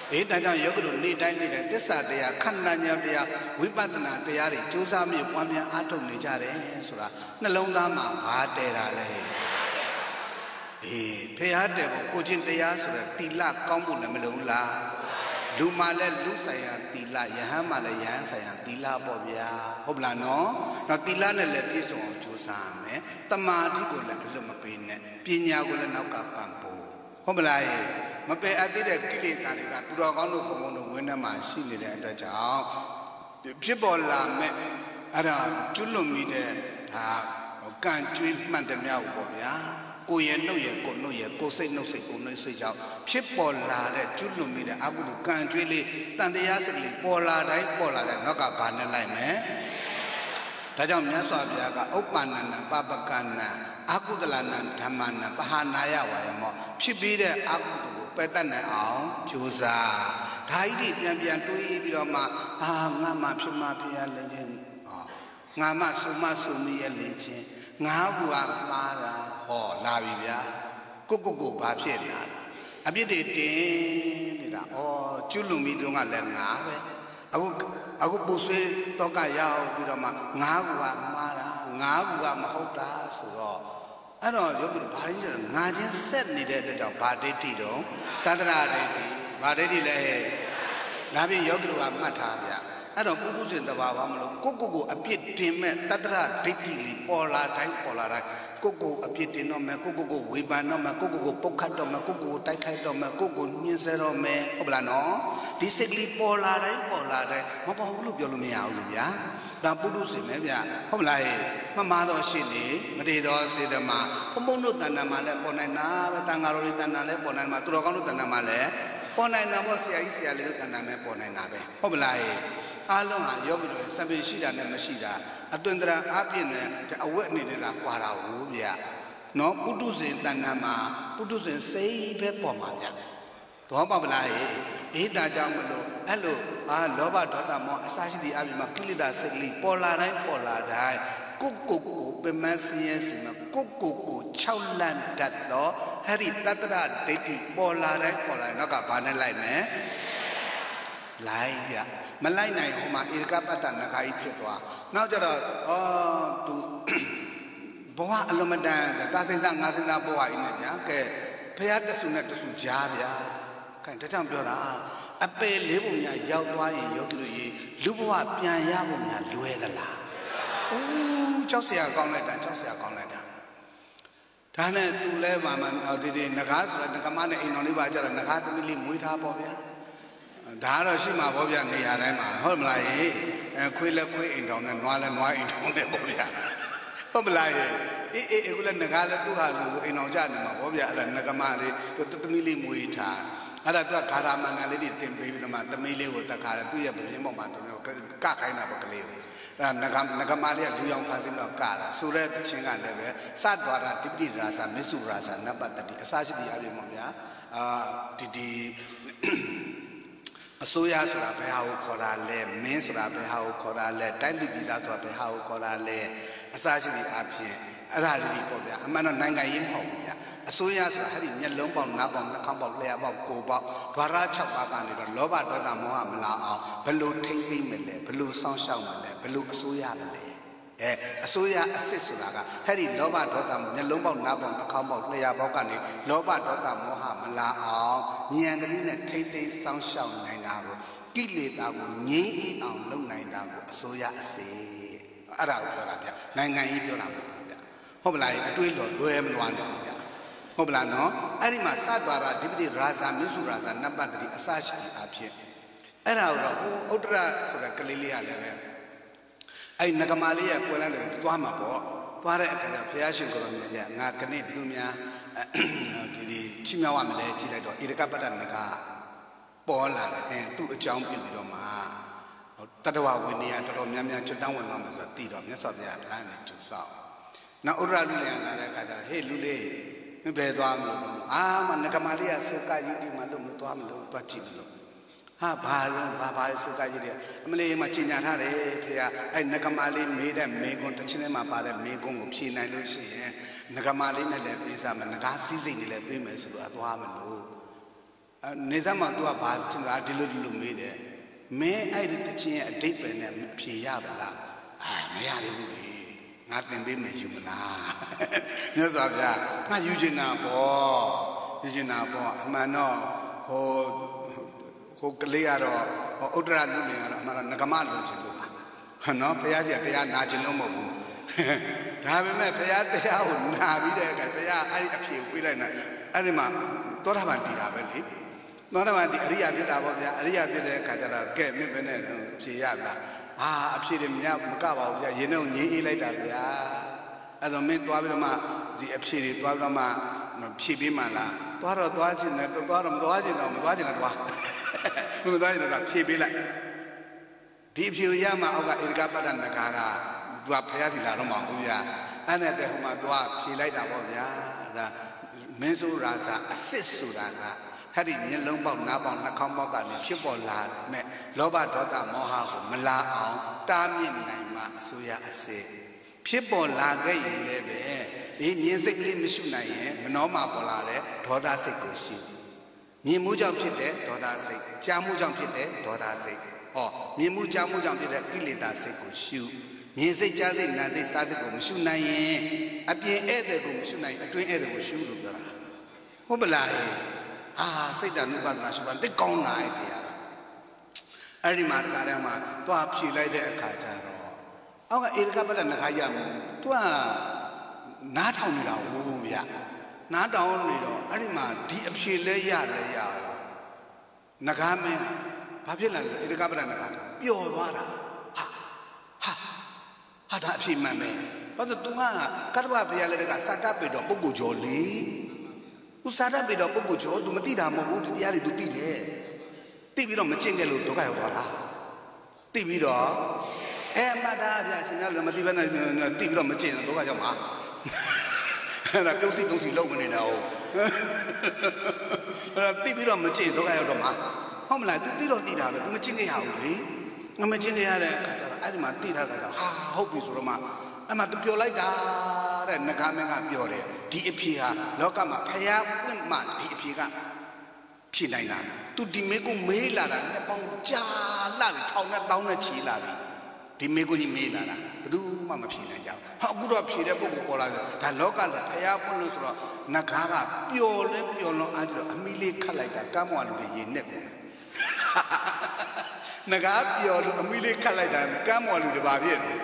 အေးဒါကြောင့်ယောဂတို့နေတိုင်းနေတဲ့သစ္စာတရားခန္ဓာဉာဏ်တရားဝိပဿနာတရားတွေကြိုးစားပြီးပွားများအားထုတ်နေကြတယ်ဆိုတာနှလုံးသားမှာဘာတည်တာလဲအေးဖះတဲ့ကိုကိုချင်းတရားဆိုတဲ့တိလကောင်းဖို့လည်းမလိုလားလူမှလည်းလူဆိုင်ရာတိလယဟန်မှလည်းယဟန်ဆိုင်ရာတိလပေါ့ဗျာဟုတ်ပလားနော်တော့တိလနဲ့လည်းပြည့်စုံအောင်ကြိုးစားရမယ်တမာတိကိုလည်းအလွတ်မပေးနဲ့ပညာကိုလည်းနောက်ကပံ့ပိုးဟုတ်ပလားမပယ်အပ်တဲ့ကိလေသာတွေကသူတော်ကောင်းတို့ဘုံဘုံတို့ဝင်းထဲမှာရှိနေတဲ့အတွက်ကြောင့်ဖြစ်ပေါ်လာမဲ့အဲ့ဒါကျွလွန်မိတဲ့ဒါကံကြွေးမှန်တယ်များပေါ့ဗျာကိုယ်ရဲ့နှုတ်ရဲ့ကိုယ်နှုတ်ရဲ့ကိုယ်စိတ်နှုတ်စိတ်ကိုယ်နှုတ်စိတ်ကြောင့်ဖြစ်ပေါ်လာတဲ့ကျွလွန်မိတဲ့အကုသိုလ်ကံကြွေးလေးတန်တရားစိတ်လေးပေါ်လာတိုင်းပေါ်လာတဲ့နောက်ကဘာနဲ့လိုက်မယ်ဒါကြောင့်မြတ်စွာဘုရားကဥပ္ပန္နနပပကနံအကုသလနံဓမ္မနံပဟာနာယဝါယမောဖြစ်ပြီးတဲ့အကုသိုလ်ကိုပယ်တတ်နိုင်အောင်ကြိုးစားဒါကြီးပြန်ပြန်တွေးပြီးတော့မှအာငါမှဖြစ်မှဖြစ်ရလေခြင်းငါမှစုမှစုမိရလေခြင်းငါကူကမှားတာဟောလာပြီဗျာကိုကိုကိုဘာဖြစ်လာအပြစ်တွေတင်နေတာဩကျွလွန်ပြီးတော့ကလည်းငါပဲအခုအခုပူဆွေးတော့ကရောက်ပြီးတော့မှငါကူကမှားတာငါကူကမဟုတ်တာဆိုတော့အဲ့တော့ယောဂီတို့ဘာလို့ကျတော့ငါချင်းဆက်နေတဲ့အတွက်ကြောင့်ဘာဒိဋ္ဌိတော့တတ္တရာဒိဋ္ဌိဘာဒိဋ္ဌိလဲဒါပြင်ယောဂီတို့ကမှတ်ထားဗျအဲ့တော့ပုဂ္ဂုဇဉ်တဘာဝမလို့ကိုကိုကိုအပြစ်တင်မဲ့တတ္တရာဒိဋ္ဌိလေးပေါ်လာတိုင်းပေါ်လာတိုင်းကိုကိုအပြစ်တင်တော့မယ်ကိုကိုကိုဝေဖန်တော့မယ်ကိုကိုကိုပုတ်ခတ်တော့မယ်ကိုကိုကိုတိုက်ခိုက်တော့မယ်ကိုကိုညှင်းဆဲတော့မယ်ဟုတ်ပလားနော်ဒီစိတ်ကလေးပေါ်လာတိုင်းပေါ်လာတိုင်းမပေါ်ဘူးလို့ပြောလို့မရဘူးလေဗျာဒါပုထုဇဉ်ပဲဗျဟုတ်မလားမမတော်ရှိနေမတည်တော်စေတမဘုံဘုံတို့တဏ္ဍာမှာလည်းပေါ်နိုင်တာပဲတန်ဃာတော်တွေတဏ္ဍာလည်းပေါ်နိုင်မှာသူတော်ကောင်းတို့တဏ္ဍာမှာလည်းပေါ်နိုင်တာပေါ့ဆရာကြီးဆရာလေးတို့တဏ္ဍာနဲ့ပေါ်နိုင်တာပဲဟုတ်မလားအားလုံးဟာယောဂီတို့စပင်ရှိတာနဲ့မရှိတာအသွင်တရံအပြည့်နဲ့အဝက်အနေနဲ့ကကွာတာဟုတ်ဗျနော်ပုထုဇဉ်တဏ္ဍာမှာပုထုဇဉ်စိတ်ပဲပေါ်မှာဗျတော့ပါမလားအေးဒါကြောင့်မလို့အဲ့လိုအာလောဘဒေါသမောအစရှိသည့်အပြင်မှာကိလေသာစိတ်ကလေးပေါ်လာတိုင်းပေါ်လာတိုင်းကိုကိုကိုပမစီယစီမှာကိုကိုကို၆လန့်တတ်တော့အဲ့ဒီတတ္တရဒိဋ္ဌိပေါ်လာတိုင်းပေါ်လာနောက်ကဘာနဲ့လိုက်မယ်လိုက်ပြမလိုက်နိုင်ဟိုမှာဧကပတ္တနဂါကြီးဖြစ်သွားနောက်ကြတော့အော်သူဘဝအလုံးမတန်တာစိစငါစိစဘဝကြီးနဲ့ဗျာကဲဖះတဆူနဲ့တဆူကြားဗျာကဲဒါကြောင့်ပြောတာအပယ်လေးပုံညာရောက်သွားရင်ယောဂီတို့ရေလူဘဝပြန်ရပုံညာလွယ်သလားအိုးကြောက်စရာကောင်းလိုက်တာကြောက်စရာကောင်းလိုက်တာဒါနဲ့သူလဲပါမှဒီဒီငကားဆိုတဲ့ငကမနဲ့အိမ်တော်လေးပါကြတော့ငကားသမီးလေးမွေးထားပေါ့ဗျာဒါကတော့ရှိမှာပေါ့ဗျာနေရာတိုင်းမှာဟုတ်မလားရေခွေးလက်ခွေးအိမ်တော်နဲ့နွားလဲနွားအိမ်တော်နဲ့ပေါ့ဗျာဟုတ်မလားရေအေးအေးအခုလည်းငကားလည်းသူ့ဟာလူအိမ်တော်ကြနေမှာပေါ့ဗျာအဲ့ဒါငကမလေးသမီးလေးမွေးထားအဲ့ဒါသူကဂါရမဏလေးတွေတင်ပေးပြီးတော့မှသမီးလေးကိုတက်ခါတယ်သူ့ရဲ့ပြင်းပေါ်မှာတော်တော်ကခိုင်းတာပေါ့ကလေးကိုအဲ့ငကငကမလေးကလူရောင်ဖန်ဆင်းတော့ကတာဆိုတဲ့တခြင်းကလည်းပဲစတွာတာတိပိရာစာမစ္စုရာစာနပတ္တိအစရှိတိအပြင်ပေါ့ဗျာအာဒီဒီအစိုးရဆိုတာဘယ်ဟာကိုခေါ်တာလဲမင်းဆိုတာဘယ်ဟာကိုခေါ်တာလဲတိုင်းပြည်ပြည်သားဆိုတာဘယ်ဟာကိုခေါ်တာလဲအစရှိတိအပြင်အဲ့ဒါလေးပေါ့ဗျာအမှန်တော့နိုင်ငံရေးမဟုတ်ဘူးဗျာအစိုးရဆိုတာအဲ့ဒီမျက်လုံးပေါက်နားပေါက်နှာခေါင်းပေါက်လျှာပေါက်ကိုယ်ပေါက်ဓာရ၆ပါးကနေတော့လောဘဒေါသမောဟမလာအောင်ဘယ်လိုထိမ့်သိမ့်မလဲဘယ်လိုစောင့်ရှောက်မလဲဘယ်လိုအစိုးရမလဲအဲအစိုးရအစ်စ်ဆိုတာကအဲ့ဒီလောဘဒေါသမျက်လုံးပေါက်နားပေါက်နှာခေါင်းပေါက်လျှာပေါက်ကနေလောဘဒေါသမောဟမလာအောင်ဉာဏ်ကလေးနဲ့ထိမ့်သိမ့်စောင့်ရှောက်နိုင်တာကိုကိလေသာကိုငြိမ်းအောင်လုပ်နိုင်တာကိုအစိုးရအစစ်အဲ့ဒါကိုပြောတာဗျနိုင်ငံရေးပြောတာမဟုတ်ဘူးဗျဟုတ်မလားအတွေးလို့လွယ်မလွားတော့ဗျဟုတ်ပလားနော်အဲ့ဒီမှာစတွာရာဓိပတိရာဇာမစ္စုရာဇာနပတ္တိအစရှိတိအဖြစ်အဲ့ဒါကိုတော့ဥဒ္ဒရဆိုတဲ့ကလေးလေးကလည်းပဲအဲ့ငကမာလေးရဲ့ကွယ်လန်းတယ်သွားမှာပေါ့သွားတဲ့အခါကျဘုရားရှင်ကိုရောမြတ်ကြီးငါကနေ့သူများဒီဒီချိမြောက်ရမလဲကြည့်လိုက်တော့ဧကပတ္တနကပေါ်လာတယ်အဲသူ့အကြောင်းပြုပြီးတော့မှတတဝဝိနည်းတော်တော်များများကျွတ်တောင်းဝင်သွားမှာဆိုတော့တည်တော့မြတ်စွာဘုရားလမ်းနဲ့ကျူဆောက်နောက်ဥဒ္ဒရလူလျံလာတဲ့အခါကျတော့ဟေ့လူလေးဘယ်သွားမလို့အာမငကမာလေးကသုကကြီးဒီမှာလို့မသွားမလို့သွားကြည့်မလို့ဟာဘာလို့ဘာဘာသုကကြီးတွေအမလေးမှာကျင်ညာထားတယ်ဖေကအဲ့ငကမာလေးမေးတဲ့မေကွန်းတစ်ချင်းထဲမှာပါတဲ့မေကွန်းကိုဖြေနိုင်လို့ရှိရင်ငကမာလေးနဲ့လည်းပေးစားမယ်ငကားစည်းစိမ်နဲ့လည်းပေးမယ်ဆိုတော့သွားမလို့ဟနေစမ်းမှာသူကဘာချင်းကဒီလိုဒီလိုမေးတယ်မင်းအဲ့ဒီတချင်းရဲ့အတိတ်ပဲနဲ့ဖြေရပါလားအာမရသေးဘူးလေငါသင်ပေးမယ်ယူမလားမြတ်စွာဘုရားငါယူချင်တာပေါ့ယူချင်တာပေါ့အမှန်တော့ဟိုဟိုကလေးကတော့ဥဒ္ဒရလူလင်ကတော့အမှန်တော့ငကမလိုချင်လို့ပါနော်ဘုရားကြီးကတရားနာချင်လို့မဟုတ်ဘူးဒါပေမဲ့ဘုရားတရားကိုနာပြီးတဲ့အခါဘုရားအဲ့ဒီအဖြေကိုပေးလိုက်တာအဲ့ဒီမှာသောတာပန်တည်တာပဲလေသောတာပန်ဒီအရိယာဖြစ်တာပေါ့ဗျာအရိယာဖြစ်တဲ့အခါကျတော့ကဲမင်းပဲနဲ့ဖြေရတာအာအဖြေတွေမရမကပါဘူးဗျာရင်းနှုတ်ငြိမ်းအေးလိုက်တာဗျာအဲ့တော့မင်းသွားပြီးတော့မှဒီအဖြေတွေသွားပြီးတော့မှဖြေပေးမှလားသွားတော့သွားချင်တယ်သွားတော့မသွားချင်တော့မသွားချင်တော့သွားမသွားချင်တော့ဖြေပေးလိုက်ဒီအဖြေရမှအောက်ကဧကပတ္တနဂါကသူကဖျားစီလာတော့မှာဘူးဗျာအဲ့နဲ့တဲ့ဟိုမှာသွားဖြေလိုက်တာပေါ့ဗျာဒါမင်းဆိုရာစာအစစ်ဆိုတာကအဲ့ဒီမျက်လုံးပေါက်နားပေါက်နှာခေါင်းပေါက်ကနေဖြစ်ပေါ်လာမဲ့လောဘဒေါသမောဟကိုမလာအောင်တားမြစ်နိုင်မှအစိုးရအစစ်ဖြစ်ပေါ်လာခဲ့ရင်လည်းပဲဒီမြင်စိတ်ကလေးမရှိနိုင်ရင်မနှောမှာပေါ်လာတဲ့ဒေါသစိတ်ကိုရှိမြင်မှုကြောင့်ဖြစ်တဲ့ဒေါသစိတ်ကြားမှုကြောင့်ဖြစ်တဲ့ဒေါသစိတ်ဟောမြင်မှုကြားမှုကြောင့်ဖြစ်တဲ့ကိလေသာစိတ်ကိုရှုမြင်စိတ်ကြားစိတ်နာစိတ်စားစိတ်ကိုမရှိနိုင်ရင်အပြင်ဧည့်သည်ကိုမရှိနိုင်အတွင်းဧည့်သည်ကိုရှုလို့ပြောတာဟုတ်ပလားအာစိတ်ဓာတ်နုပါဒနာရှုပါတိတ်ကောင်းလာရဲ့တရားအဲ့ဒီမှာတခါတည်းမှာသွားဖြေလိုက်တဲ့အခါကျတော့အောက်ကဧကပတ္တနဂါရမှာသူကနားထောင်နေတာဟုတ်ဗျနားတောင်းနေတော့အဲ့ဒီမှာဒီအဖြေလဲရလဲရနဂါမင်းဘာဖြစ်လာလဲဧကပတ္တနဂါပျော်သွားတာဟာဟာဟာဒါအဖြေမှန်မယ်ဘာလို့သူကကတ္တဝဘုရားလည်းကစာတတ်ပေတော့ပုဂ္ဂိုလ်ကျော်လေသူစာတတ်ပေတော့ပုဂ္ဂိုလ်ကျော် तू မသိတာမဟုတ်ဘူးတရားတွေ तू သိတယ်သိပြီးတော့မကျင့်ခဲ့လို့ဒုက္ခရောက်သွားတာသိပြီးတော့အဲမှတ်တာဗျာရှင်များလည်းမသိဘဲနဲ့သိပြီးတော့မကျင့်ဒုက္ခရောက်မှာအဲ့ဒါပြုတ်စီတုံးစီလုံးမနေတာဟုတ်အဲ့ဒါသိပြီးတော့မကျင့်ဒုက္ခရောက်တော့မှာဟုတ်မလား तू သိတော့သိတာပဲ तू မကျင့်ခဲ့ရဘူးလေငါမကျင့်ခဲ့ရတဲ့အခါကျတော့အဲ့ဒီမှာသိတာကတော့ဟာဟုတ်ပြီဆိုတော့မှအဲ့မှာ तू ပြောလိုက်တာတဲ့ငကားမင်းကပြောတယ်ဒီအဖြေဟာလောကမှာဖျားပွင့်မှဒီအဖြေကဖြေနိုင်တာ तू ဒီမေကိုမေးလာတာနှစ်ပေါင်းကြာလာပြီထောင်နဲ့တောင်းနဲ့ချီလာပြီဒီမေကိုကြီးမေးလာတာဘယ်သူမှမဖြေနိုင်ကြဘူးဟာအခုတော့ဖြေတဲ့ပုဂ္ဂိုလ်ပေါ်လာတယ်ဒါလောကလည်းဖျားပွင့်လို့ဆိုတော့ငကားကပျော်လဲပျော်လွန်အားကြတော့အမီလေးခတ်လိုက်တာကမ်းမွာလူတွေရေနဲ့ကုန်ငကားပျော်လို့အမီလေးခတ်လိုက်တာကမ်းမွာလူတွေဘာဖြစ်လဲ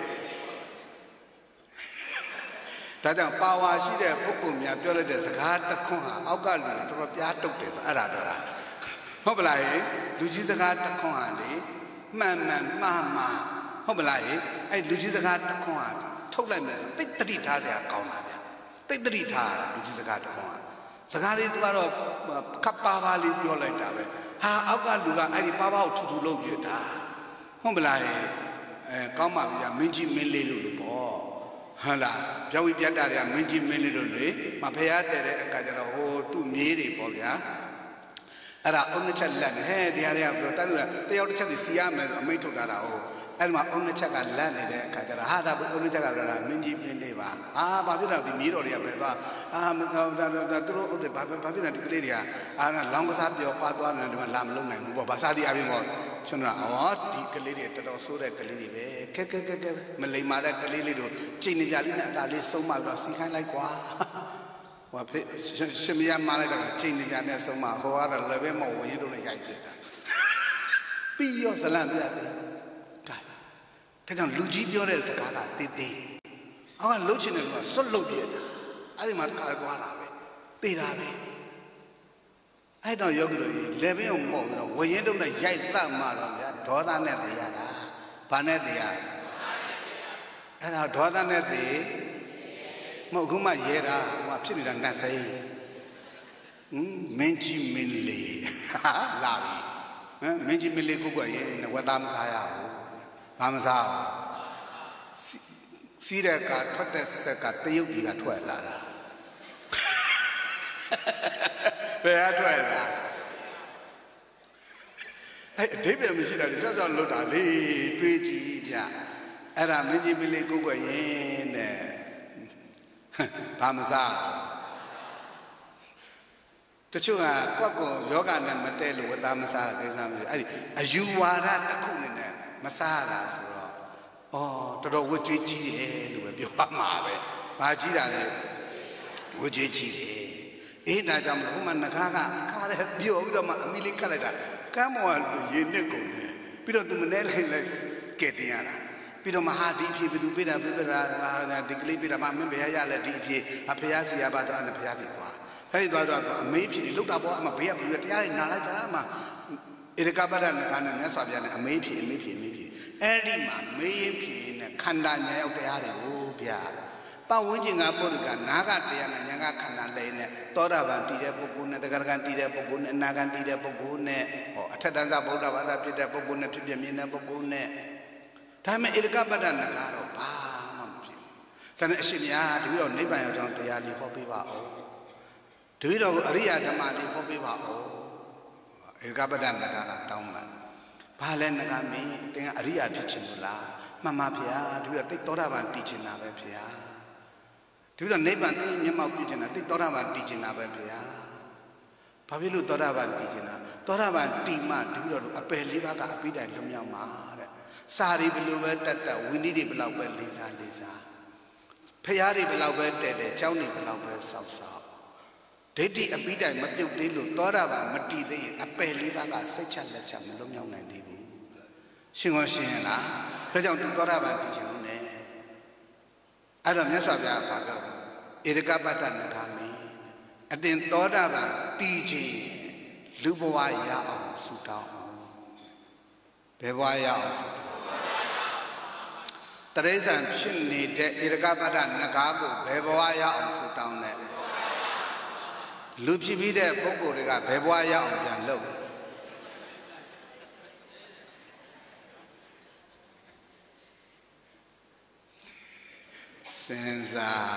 ဒါကြောင့်ပါဝါရှိတဲ့ပုဂ္ဂိုလ်များပြောလိုက်တဲ့စကားတစ်ခွန်းဟာအောက်ကလူတွေတော်တော်ပြားတုတ်တယ်ဆိုအဲ့ဒါတော့ဟုတ်ပလားဟင်လူကြီးစကားတစ်ခွန်းဟာလေမှန်မှန်မှားမှားဟုတ်ပလားဟင်အဲ့လူကြီးစကားတစ်ခွန်းဟာထုတ်လိုက်မယ်တိတ်တတိထားစရာကောင်းတာဗျတိတ်တတိထားတာလူကြီးစကားတစ်ခွန်းဟာစကားလေးကတော့ခပ်ပါပါလေးပြောလိုက်တာပဲဟာအောက်ကလူကအဲ့ဒီပါပါကိုထူထူလုပ်ပြတာဟုတ်ပလားဟင်အဲကောင်းပါဗျာမင်းကြီးမင်းလေးလို့လို့ပေါ့ဟုတ်လားပြောင်းပြီးပြတ်တာတွေကမင်းကြီးမင်းလေးတို့လေမဖျားတဲ့တဲ့အခါကျတော့ဟိုသူ့မြေးတွေပေါ့ဗျာအဲ့ဒါအုံနှစ်ချက်လက်နဲ့ဟဲ့တရားတွေကပြောတန်းသူကတယောက်တစ်ချက်စီစီရမယ်ဆိုအမိတ်ထုတ်တာတော့အဲ့ဒီမှာအုံနှစ်ချက်ကလက်နေတဲ့အခါကျတော့ဟာဒါအုံနှစ်ချက်ကပြောတာမင်းကြီးမင်းလေးပါအာဘာဖြစ်တာဒီမြေးတော်တွေကပဲသွားအာသူတို့ဟုတ်တယ်ဘာဘာဖြစ်တာဒီကလေးတွေကအာလောင်းကစားပြောပါသွားတယ်ဒီမှာလာမလုံနိုင်ဘူးပေါ့ဗာစာတီအပြင်ပေါ့ကျွန်တော်ဟောဒီကလေးတွေတော်တော်ဆိုးတဲ့ကလေးတွေပဲကဲကဲကဲကဲမလိမ္မာတဲ့ကလေးလေးတို့ချိန်နေကြလေးနဲ့အတားလေးဆုံးမပြီးတော့စီခိုင်းလိုက်ကွာဟောဖေရှင်မရမလိုက်တော့ချိန်နေကြနဲ့ဆုံးမဟောကတော့လည်းပဲမဝင်ရတော့လည်းရိုက်ပြတာပြီးရောဇလန်ပြတယ်ကဲဒါကြောင့်လူကြီးပြောတဲ့စကားကတေးသေးအောက်ကလှုပ်ချင်တယ်ကစွတ်လှုပ်ပြတာအဲ့ဒီမှာတခါသွားတာပဲတေးတာပဲအဲ့တော့ယောဂီတို့လေပင်ကိုမဟုတ်ဘူးဝရင်တုံးနဲ့ရိုက်သတ်မှတော့ဗျာဒေါသနဲ့တည်ရတာဘာနဲ့တည်ရအဲ့ဒါဒေါသနဲ့တည်မဟုတ်ခုမှရဲတာဟိုဖြစ်နေတာနတ်စိဟမ်မင်းကြီးမင်းလေးဟာလာပြီဟမ်မင်းကြီးမင်းလေးကိုကရင်ဝတ်သားမစားရဘူးဘာမစားစီးတဲ့ကထွက်တဲ့ဆက်ကတရုတ်ကြီးကထွက်လာတာဘယ်အထွက်လာအဲ့အဓိပ္ပာယ်မရှိတာဒီစောစောလွတ်တာလေတွေးကြည့်ဗျအဲ့ဒါမင်းကြီးမလေးကိုယ်ွယ်ရင်တဲ့ဘာမစားတတချို့ကကွက်ကိုယောဂနဲ့မတည့်လို့ဝတ်သားမစားတာကိစ္စမရှိအဲ့ဒီအယူဝါဒတစ်ခုနဲ့မစားတာဆိုတော့အော်တော်တော်ဝတ်ကြွေးကြီးတယ်လို့ပဲပြောရမှာပဲဘာကြီးတာလဲဝတ်ကြွေးကြီးတယ်အေးဒါကြောင့်မလို့ဟိုမှာငကားကခါရဲပြောပြီးတော့မှအမီလေးခတ်လိုက်တာကမ်းမော်ကရေနစ်ကုန်တယ်ပြီးတော့သူမနေလိုက်လိုက်ကဲတင်ရတာပြီးတော့မဟာဒီအဖြစ်ဘယ်သူပေးတာပြပြတာဒီကလေးပေးတာမှမင်းဘယ်ရရလဲဒီအဖြစ်အဖေရစီရပါတော့အဲ့ဖျားစီသွားအဲ့ဒီသွားတော့အမေးဖြစ်ပြီးလောက်တာပေါ့အမဘေးကပြီးတရားတွေနာလိုက်ကြအမဧရကပတ္တနကနဲ့မြတ်စွာဘုရားနဲ့အမေးဖြစ်အမေးဖြစ်အမေးဖြစ်အဲ့ဒီမှာမေးရင်ဖြစ်နဲ့ခန္ဓာညာရောက်တရားတွေကိုဗျာပတ်ဝန်းကျင်ကပုရိကနာကတရားနဲ့ညာကခန္ဓာလဲနဲ့သောတာပန်တည်တဲ့ပုဂ္ဂိုလ်နဲ့တဂရကံတည်တဲ့ပုဂ္ဂိုလ်နဲ့အနာကံတည်တဲ့ပုဂ္ဂိုလ်နဲ့ဟောအထက်တန်းစားဗုဒ္ဓဘာသာဖြစ်တဲ့ပုဂ္ဂိုလ်နဲ့ဖြစ်ပြမြင်တဲ့ပုဂ္ဂိုလ်နဲ့ဒါပေမဲ့ဧရကပတ္တနကတော့ဘာမှမဖြစ်ဘူးဒါနဲ့အရှင်များတပည့်တော်နိဗ္ဗာန်ရောက်ကြောင်းတရားလေးဟောပေးပါဦးတပည့်တော်ကိုအရိယာဓမ္မလေးဟောပေးပါဦးဧကပတ္တနဂါကတောင်းမှန်ဘာလဲနဂါမင်းအတင်းကအရိယာဖြစ်ချင်လို့လားမှန်ပါဗျာတပည့်တော်တိတ်သောတာပန်တည်ချင်တာပဲဗျာတပည့်တော်နိဗ္ဗာန်သိမျက်မှောက်ပြုချင်တာတိတ်သောတာပန်တည်ချင်တာပဲဗျာဘာဖြစ်လို့သောတာပန်တည်ချင်တာသောတာပန်တည်မှတပည့်တော်တို့အပယ်လေးပါးကအပိတိုင်လွတ်မြောက်မှာတဲ့စာရီဘလို့ပဲတတ်တတ်ဝိနည်းတွေဘလောက်ပဲလေးစားလေးစားဖျားတွေဘလောက်ပဲတဲ့တဲ့ကျောင်းတွေဘလောက်ပဲစောက်စောက်ဒိဋ္ဌိအပိတိုင်မပြုတ်သေးလို့သောတာပန်မတည်သေးရင်အပယ်လေးပါးကစိတ်ချလက်ချမလွတ်မြောက်နိုင်သေးဘူးရှင်ကောရှင်ရလားဒါကြောင့်သူသောတာပန်တည်ခြင်းလို့ ਨੇ အဲ့တော့မြတ်စွာဘုရားကပြောတယ်ဧရကပတ္တနဂါမိအတင်သောတာပန်တည်ခြင်းလူဘဝရအောင်ဆုတောင်းအောင်ဘယ်ဘဝရအောင်ဆုတရိစ္ဆာန်ဖြစ်နေတဲ့ဧရကပတ္တနဂါကိုဘယ်ဘဝရအောင်ဆုတောင်းတဲ့လူဖြစ်ပြီးတဲ့ပုဂ္ဂိုလ်တွေကဘယ်ဘဝရအောင်ပြန်လုပ်စဉ်းစား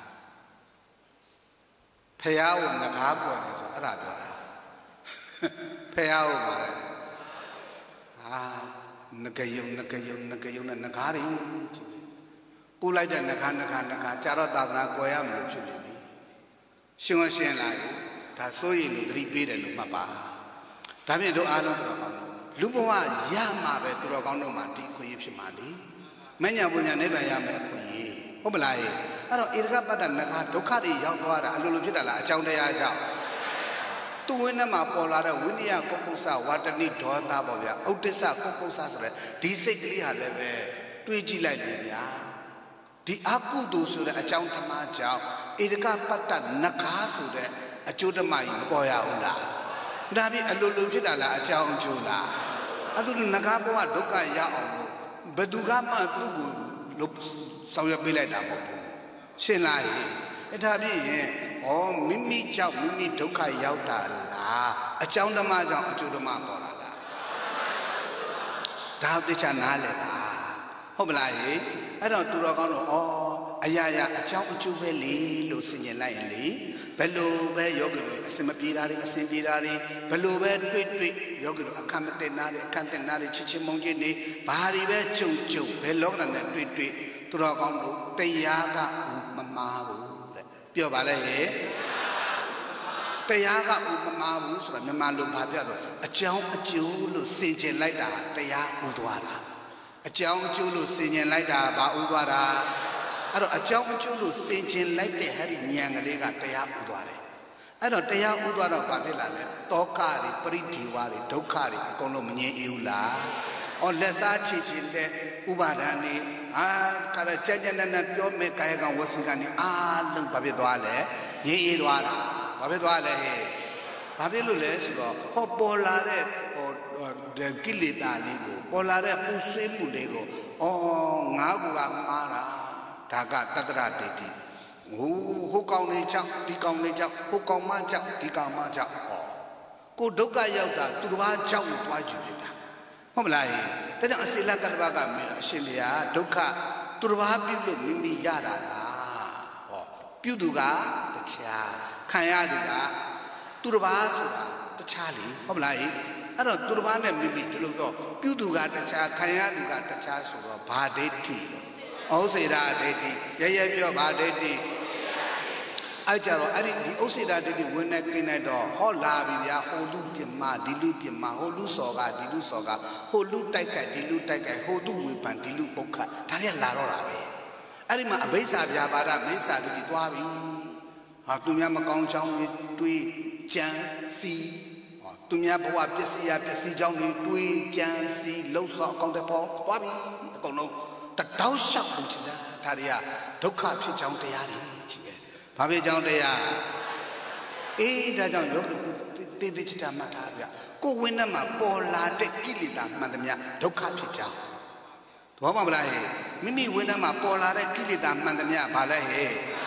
ဖះကိုငကားပွက်တယ်ဆိုအဲ့ဒါပြောတာဖះကိုပါတယ်ဟာငကယုံငကယုံငကယုံနဲ့ငကားတွေပူလိုက်တဲ့ငကားငကားငကားကြာတော့သာသနာကွယ်ရမလို့ဖြစ်နေပြီရှင်ဝရှင်းလာဒါစိုးရင်လို့သတိပေးတယ်လို့မှတ်ပါဒါဖြင့်တို့အားလုံးတော်ကောင်းလို့လူဘဝရမှာပဲသူတော်ကောင်းတို့မှာဒီအခွင့်အရေးဖြစ်မှာလေမညာပညာနိဗ္ဗာန်ရမယ်အခွင့်အရေးဟုတ်မလားအဲ့တော့ဧရကပတ္တနဂါဒုက္ခတွေရောက်သွားတာအလိုလိုဖြစ်တာလားအကြောင်းတရားကြောင့်သူ့ဝိနည်းမှာပေါ်လာတဲ့ဝိနည်းကုက္ကုဆဝါတဏိဒေါသပေါ့ဗျာဥဒိစ္စကုက္ကုဆဆိုတဲ့ဒီစိတ်ကလေးဟာလည်းပဲတွေးကြည့်လိုက်တယ်ဗျာဒီအကုသိုလ်ဆိုတဲ့အကြောင်းဓမ္မကြောင့်ဧရကပတ္တနဂါဆိုတဲ့အကျိုးဓမ္မကြီးမပေါ်ရဘူးလားဒါပြီးအလိုလိုဖြစ်တာလားအကြောင်းအကျိုးလားအဲ့ဒါနဂါဘဝဒုက္ခရအောင်လို့ဘယ်သူကမှသူ့ကိုလို့ဆောင်ရွက်ပေးလိုက်တာမဟုတ်ဘူးရှင်းလားဟဲ့အဲ့ဒါပြီးရင်ဩမိမိကြောင့်မိမိဒုက္ခရောက်တာလားအကြောင်းဓမ္မကြောင့်အကျိုးဓမ္မပေါ်လာလားဒါသိချာနားလဲပါဟုတ်မလားဟဲ့အဲ့တော့သူတော်ကောင်းတော့ဩအရာရာအကြောင်းအကျိုးပဲလေလို့ဆင်ခြင်လိုက်ရင်လေဘယ်လိုပဲယောဂီတို့အစင်မပြေတာတွေအစင်ပြေတာတွေဘယ်လိုပဲတွေ့တွေ့ယောဂီတို့အခမ်းမတင်နာတွေအခမ်းတင်နာတွေချစ်ချင်းမုန်းချင်းနေဘာတွေပဲကြုံကြုံဘယ်လောကနဲ့တွေ့တွေ့သူတော်ကောင်းတို့တရားကမမာဘူးတဲ့ပြောပါလေဟဲ့တရားကဥပမာဘူးဆိုတာမြန်မာလိုဘာပြတော့အကြောင်းအကျိုးလို့ဆင်ခြင်လိုက်တာတရားဥသွားတာအကြောင်းအကျိုးလို့ဆင်ခြင်လိုက်တာဘာဥသွားတာအဲ့တော့အကြောင်းအကျိုးလို့ဆင်ခြင်လိုက်တဲ့ဟာဒီဉာဏ်ကလေးကတရားဥသွားတယ်အဲ့တော့တရားဥသွားတော့ဘာဖြစ်လာလဲတောကတွေပရိဒီဝါတွေဒုက္ခတွေအကုန်လုံးမငြင်းအေးဘူးလားအော်လက်စားချေချင်တဲ့ဥပါဒဏ်တွေအာခါကြကြနနပြောမဲ့ကာယကံဝစီကံတွေအားလုံးဘာဖြစ်သွားလဲငြင်းအေးသွားတာဘာဖြစ်သွားလဲဟဲ့ဘာဖြစ်လို့လဲဆိုတော့ဟောပေါ်လာတဲ့ဟောကိလေသာလေးကိုပေါ်လာတဲ့ပူဆွေးမှုလေးကိုအော်ငါးခုကမှားတာဒါကတတ္တရဒိဋ္ဌိဟိုဟိုကောင်လေးကြောင့်ဒီကောင်လေးကြောင့်ဟိုကောင်မကြောင့်ဒီကောင်မကြောင့်ဟောကိုဒုက္ခရောက်တာသူတစ်ပါးကြောင့်ကိုတွားကြည့်ပြတာဟုတ်မလားဟဲ့ဒါကြောင့်အစိလကတ္တဗကမင်းအရှင်ဘုရားဒုက္ခသူတစ်ပါးပြုလို့မိမိရတာလားဟောပြုသူကတခြားခံရသူကသူတစ်ပါးဆိုတာတခြားလေဟုတ်မလားဟဲ့အဲ့တော့သူတစ်ပါးနဲ့မိမိဒီလိုတော့ပြုသူကတခြားခံရသူကတခြားဆိုတော့ဘာဒိဋ္ဌိဩစေရာဒိဋ္ဌိရရပြောဘာဒိဋ္ဌိ ai jaro ari di osida de di win ne kin ne do ho la bi bia ho lu pin ma di lu pin ma ho lu so ga di lu so ga ho lu tai kai di lu tai kai ho tu we pan di lu pokha da ri la ro da be ari ma abhaisa bia ba da maisa du di twa bi ha tu nya ma kaung chang ni twi chan si ha tu nya bwa pya si ya pya si chang ni twi chan si lo so kaung de po twa bi a kaung lo ta dao shak bu chi sa da ri ya dukha phit chang taya ri chi be ba phit chang taya eh da chang yo te te chi ta mat tha bya ko win na ma paw la de kilita man tamya dukha phit chang thwa ma la he mimi win na ma paw la de kilita man tamya ba la he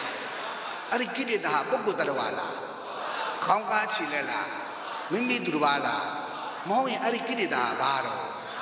ari kilita ha pukku tarwa la khaung ka chi le la mimi durwa la mo yin ari kilita ba ro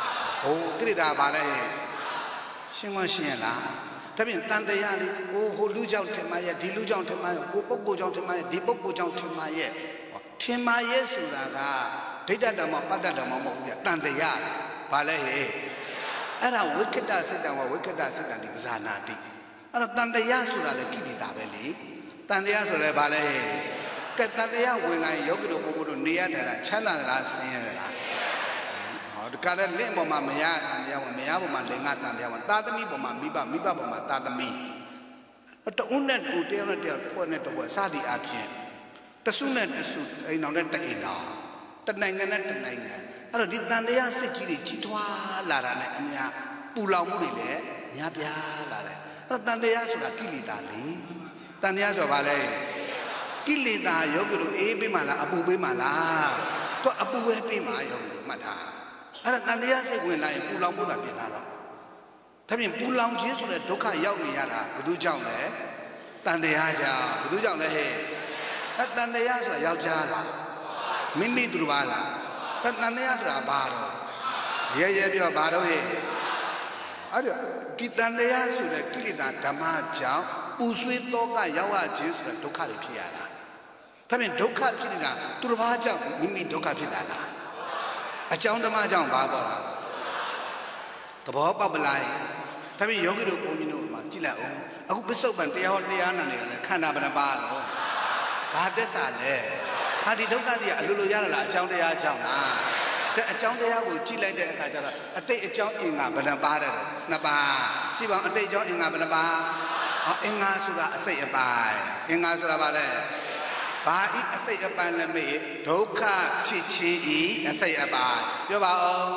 oh kilita ba la he shin wa shin la da pyin tan taya li oh ho lu jaung thin ma ye di lu jaung thin ma ye ho pukku jaung thin ma ye di pukku jaung thin ma ye thin ma ye soda ga daitta dhamma patta dhamma mo hu bya tan taya ba la heအဲ့ဒါဝိက္ခတစိတ်တံဝဝိက္ခတစိတ်တံဒီဇာနာတိအဲ့တော့တန်တရားဆိုတာလေကိလေသာပဲလေတန်တရားဆိုလဲဘာလဲကဲတန်တရားဝင်လာရင်ယောဂီတို့ပုဂ္ဂိုလ်တို့နေရတာချမ်းသာလားဆင်းရဲလားဟောဒီကလည်းလင့်ပေါ်မှာမရတန်တရားဝင်မရပေါ်မှာလင်္ကာတန်တရားဝင်သာသမီပေါ်မှာမိဘမိဘပေါ်မှာသာသမီတဦးနဲ့တူတယောက်နဲ့တယောက်ဖွဲ့နဲ့တစ်ဖွဲ့စသည်အဖြစ်တဆုနဲ့တဆုအိမ်တော်နဲ့တအိမ်တော်တနိုင်ငံနဲ့တနိုင်ငံအဲ့တော့ဒီတန်တရားစစ်ကြီးတွေကြီးထွားလာတာနဲ့အများပူလောင်မှုတွေလည်းများပြားလာတယ်အဲ့တော့တန်တရားဆိုတာကိလေသာလေတန်တရားဆိုဘာလဲကိလေသာယောဂီတို့အေးပေးမှလားအပူပေးမှလားတော့အပူပဲပေးမှယောဂီတို့မှတ်ထားအဲ့ဒါတန်တရားစိတ်ဝင်လာရင်ပူလောင်မှုတာပြင်လာတော့ဒါပြင်ပူလောင်ခြင်းဆိုတဲ့ဒုက္ခရောက်နေရတာဘယ်သူကြောင့်လဲတန်တရားကြောင့်ဘယ်သူကြောင့်လဲဟဲ့အဲ့တန်တရားဆိုတာယောက်ျားလားမိမိသူတစ်ပါးလားတန်တရားဆိုတာဘာတော့ရဲရဲပြောဘာတော့ဟဲ့အဲ့ဒါဒီတန်တရားဆိုတဲ့ကိလေသာဓမ္မကြောင့်ပူဆွေးတော့ကရောက်ရခြင်းဆိုတဲ့ဒုက္ခတွေဖြစ်ရတာဒါပြင်ဒုက္ခဖြစ်နေတာသူတစ်ပါးကြောင့်မိမိဒုက္ခဖြစ်တာလားအကြောင်းဓမ္မကြောင့်ဘာပေါ်လာသဘောပေါက်ပလားဒါပြင်ယောဂီတို့ဘုန်းကြီးတို့မှာကြည့်လိုက်အောင်အခုပစ္စုပန်တရားဟောတရားနာနေတယ်ခန္ဓာဘယ်နှပါတော့ဘာသစ္စာလဲဟာဒီဒုက္ခတွေကအလိုလိုရတာလားအကြောင်းတရားအကြောင်းလားကဲအကြောင်းတရားကိုကြည့်လိုက်တဲ့အခါကျတော့အတိတ်အကြောင်းအင်္ဂါဘယ်နှပါတဲ့နှစ်ပါးကြည့်ပါအတိတ်အကြောင်းအင်္ဂါဘယ်နှပါအော်အင်္ဂါဆိုတာအစိတ်အပိုင်းအင်္ဂါဆိုတာဘာလဲဘာဤအစိတ်အပိုင်းလည်းမေးဒုက္ခဖြစ်ခြင်းဤအစိတ်အပိုင်းပြောပါအောင်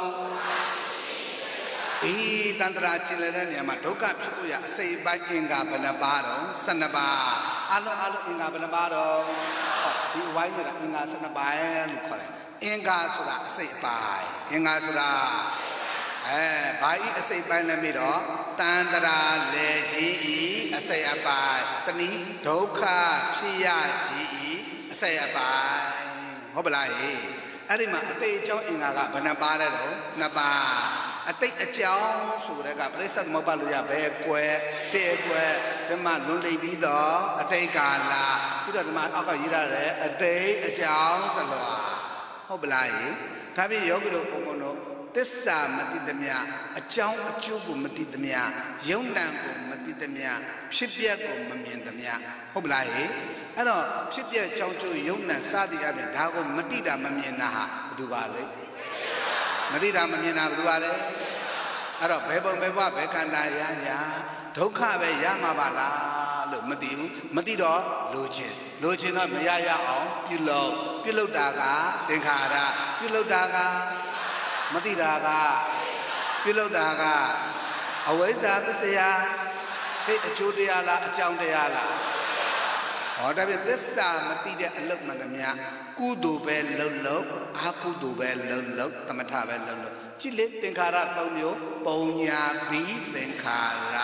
အေးတန်ត្រာကျင်တဲ့နေရာမှာဒုက္ခဖြစ်လို့ရအစိတ်အပိုင်းအင်္ဂါဘယ်နှပါတော့ဆယ်နှစ်ပါးအလုံးအလုံးအင်္ဂါဘယ်နှပါတော့ဒီအဝိုင်းနေတာအင်္ဂါဆယ်နှစ်ပါးလို့ခေါ်တယ်အင်္ဂါဆိုတာအစိတ်အပိုင်းအင်္ဂါဆိုတာအဲဘာဤအစိတ်ပိုင်းလည်းမေးတော့တန်ត្រာလေခြင်းဤအစိတ်အပိုင်းတနည်းဒုက္ခဖြစ်ရခြင်းဤအစိတ်အပိုင်းဟုတ်ပလားဟေးအဲ့ဒီမှာအတိတ်အကြောင်းအင်္ဂါကဘယ်နှပါလဲတော့နှစ်ပါးအတိတ်အကြောင်းဆိုတဲ့ကပရိစ္ဆေသမုပ္ပါလို့ရဘယ်ကွယ်တဲ့ကွယ်ဓမ္မလွန်လိမ့်ပြီးတော့အတိတ်ကာလပြီးတော့ဓမ္မအောက်ကရေးရတယ်အတိတ်အကြောင်းတလွာဟုတ်ပလားဟေးဒါဖြင့်ယောဂီတို့ဘုံဘုံတို့သစ္စာမတိသမျှအကြောင်းအကျိုးကိုမတိသမျှယုံ nant ကိုမတိသမျှဖြစ်ပျက်ကိုမမြင်သမျှဟုတ်ပလားဟေးအဲ့တော့ဖြစ်ပျက်အကြောင်းကျိုးယုံ nant စသည်အပြင်ဒါကိုမတိတာမမြင်တာဟာဘယ်သူပါလဲမတိတာမမြင်တာဘယ်သူပါလဲအဲ့တော့ဘယ်ပုံဘယ်ဘဝဘယ်ခန္ဓာရရဒုက္ခပဲရမှာပါလားလို့မသိဘူးမသိတော့လိုချင်လိုချင်တော့မရရအောင်ပြုလုပ်ပြုလုပ်တာကသင်္ခါရပြုလုပ်တာကမသိတာကပြုလုပ်တာကအဝိဇ္ဇာပစ္စယဟိတ်အကျိုးတရားလားအကြောင်းတရားလားဟောဒါဖြင့်သစ္စာမသိတဲ့အလုပ်မှန်သမျှကုသိုလ်ပဲလှုပ်လှုပ်အကုသိုလ်ပဲလှုပ်လှုပ်သမထပဲလှုပ်လှုပ်ကြည့်လေသင်္ခါရသုံးမျိုးပုံညာပြီးသင်္ခါရ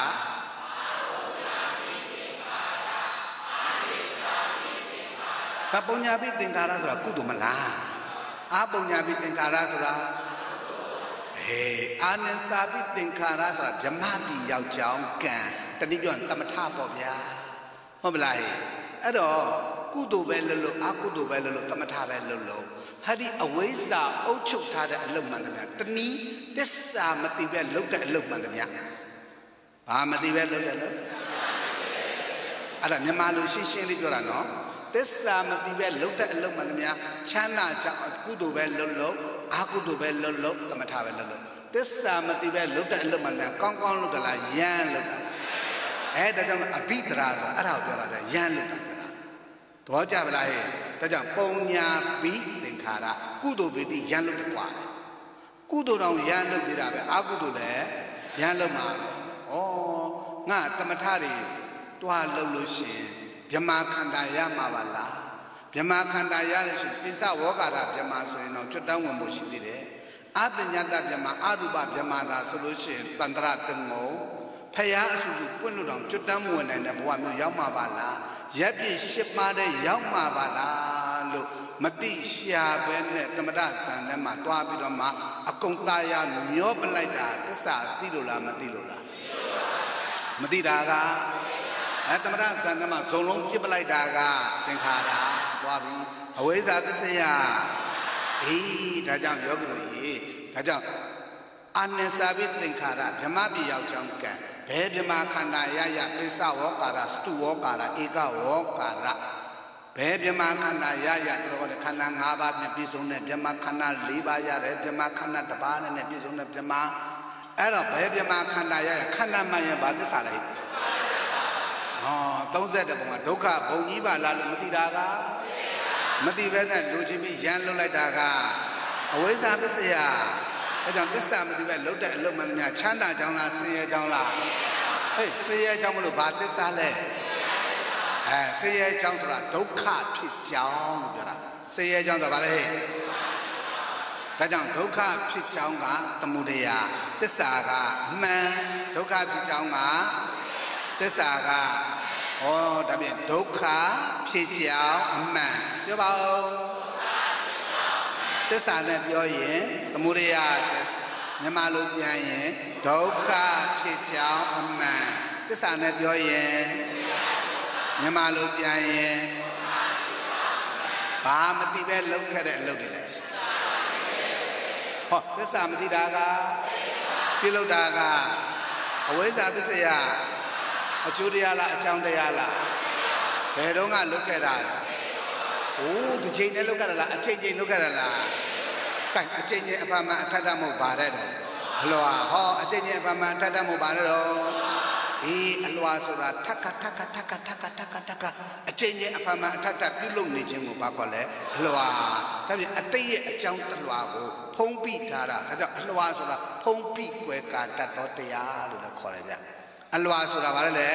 ဘာပုံညာပြီးသင်္ခါရဆိုတာကုသိုလ်မလားအာပုံညာပြီးသင်္ခါရဆိုတာအေးအာနစာပိသင်္ခါရဆိုတာဗြဟ္မပြည်ရောက်ကြောင်းကံတနည်းပြောရင်သမထပေါ့ဗျာဟုတ်မလားအဲ့တော့ကုသိုလ်ပဲလို့လို့အကုသိုလ်ပဲလို့လို့သမထပဲလို့လို့ဟာဒီအဝိဇ္ဇာအုပ်ချုပ်ထားတဲ့အလုပ်မှန်တယ်ဗျာတနည်းသစ္စာမသိပဲလုပ်တဲ့အလုပ်မှန်တယ်ဗျာဘာမသိပဲလုပ်တယ်လို့အဲ့ဒါမြန်မာလူရှင်းရှင်းလေးပြောတာနော်သစ္စာမသိပဲလှုပ်တဲ့အလုပ်မှန်သမျှချမ်းသာကြောင့်ကုသိုလ်ပဲလှုပ်လှုပ်အကုသိုလ်ပဲလှုပ်လှုပ်သမထပဲလှုပ်လှုပ်သစ္စာမသိပဲလှုပ်တဲ့အလုပ်မှန်သမျှကောင်းကောင်းလှုပ်တယ်လားယမ်းလှုပ်တာလားအဲဒါကြောင့်အဘိဓရာဆိုတာအဲ့ဒါကိုပြောတာဗျယမ်းလှုပ်တာသဘောကျပါလားဟဲ့ဒါကြောင့်ပုံညာပိသင်္ခါရကုသိုလ်ပိတိယမ်းလှုပ်တယ်ကွာကုသိုလ်တော်ယမ်းလှုပ်သေးတာပဲအကုသိုလ်လည်းယမ်းလှုပ်မှာပဲဩငါသမထတွေတွားလှုပ်လို့ရှိရင်ဗြဟ္မာခန္ဓာရမှာပါလားဗြဟ္မာခန္ဓာရလို့ရှိရင်ပိဿဝေါကာရဗြဟ္မာဆိုရင်တော့ကျွတ်တောင်းဝင်မှုရှိသေးတယ်အတညတဗြဟ္မာအရူပဗြဟ္မာသာဆိုလို့ရှိရင်တန္တရတငုံဖယားအဆူဆူပွင့်လို့တော့ကျွတ်တမ်းဝင်နိုင်တဲ့ဘဝမျိုးရောက်မှာပါလားရပ်ပြည့်ရှစ်ပါးတဲ့ရောက်မှာပါလားလို့မတိရှာပဲနဲ့သမထဇန်ထဲမှာတွားပြီးတော့မှအကုန်သားရမျောပလိုက်တာသစ္စာသိလို့လားမသိလို့လားမသိတာကအဲသမထဇန်ထဲမှာဇုံလုံးပြစ်ပလိုက်တာကသင်္ခါရတွားပြီးအဝိဇ္ဇာပစ္စယအေးဒါကြောင့်ယောဂီတို့ရေဒါကြောင့်အာနစာပိသင်္ခါရဗြဟ္မပြရောက်ကြောင်းကံဘယ်ဗြဟ္မာခန္ဓာရရပိဿဝေါကာရစတုဝေါကာရဧကဝေါကာရဘယ်ဗြဟ္မာခန္ဓာရရတို့ကလည်းခန္ဓာ၅ပါးနဲ့ပြည့်စုံတဲ့ဗြဟ္မာခန္ဓာ၄ပါးရတယ်ဗြဟ္မာခန္ဓာတစ်ပါးနဲ့ပြည့်စုံတဲ့ဗြဟ္မာအဲ့တော့ဘယ်ဗြဟ္မာခန္ဓာရရခန္ဓာမှန်ရင်ဘာသစ္စာလဲဟောသုံးဆယ့်တဲ့ပုံကဒုက္ခဘုံကြီးပါလားလို့မသိတာကမသိပဲနဲ့လူချင်းပြီးရမ်းလွတ်လိုက်တာကအဝိဇ္ဇာပစ္စယအဲကြောင့်သစ္စာမသိပဲလှုပ်တဲ့အလုပ်မှန်များချမ်းသာကြောင်းလားဆင်းရဲကြောင်းလားဟေးဆင်းရဲကြောင်းမလို့ဘာသစ္စာလဲအဲဆင်းရဲကြောင်းဆိုတာဒုက္ခဖြစ်ကြောင်းလို့ပြောတာဆင်းရဲကြောင်းဆိုတာဘာလဲဟဲ့ဒါကြောင့်ဒုက္ခဖြစ်ကြောင်းကသမုဒယသစ္စာကအမှန်ဒုက္ခဖြစ်ကြောင်းကသစ္စာကဩဒါဖြင့်ဒုက္ခဖြစ်ကြောင်းအမှန်ပြောပါဦးသစ္စာနဲ့ပြောရင်သမုဒယမြန်မာလိုပြန်ရင်ဒုက္ခဖြစ်ကြောင်းအမှန်သစ္စာနဲ့ပြောရင်မြန်မာလိုပြန်ရင်ဘာမသိပဲလှုပ်ခဲ့တဲ့အလုပ်တွေလဲဟောသစ္စာမသိတာကပြုလုပ်တာကအဝိဇ္ဇာပစ္စယအကျိုးတရားလားအကြောင်းတရားလားဘယ်တော့ကလှုပ်ခဲ့တာလဲโอ้ဒီချိန်နဲ့လုပ်ကြတာလားအချိန်ချိန်လုပ်ကြတာလားကဲအချိန်ချင်းအဖမှန်အထက်တမဟုတ်ပါတဲ့တော့အလွာဟောအချိန်ချင်းအဖမှန်အထက်တမဟုတ်ပါတဲ့တော့အေးအလွာဆိုတာထက်ကထက်ကထက်ကထက်ကထက်ကထက်ကအချိန်ချင်းအဖမှန်အထက်တက်ပြုလုပ်နေခြင်းကိုဘာခေါ်လဲအလွာဒါပြင်အတိတ်ရဲ့အကြောင်းတလွာကိုဖုံးပိထားတာဒါကြောင့်အလွာဆိုတာဖုံးပိကွယ်ကာတတ်တော်တရားလို့လည်းခေါ်တယ်ဗျအလွာဆိုတာဘာလဲလဲ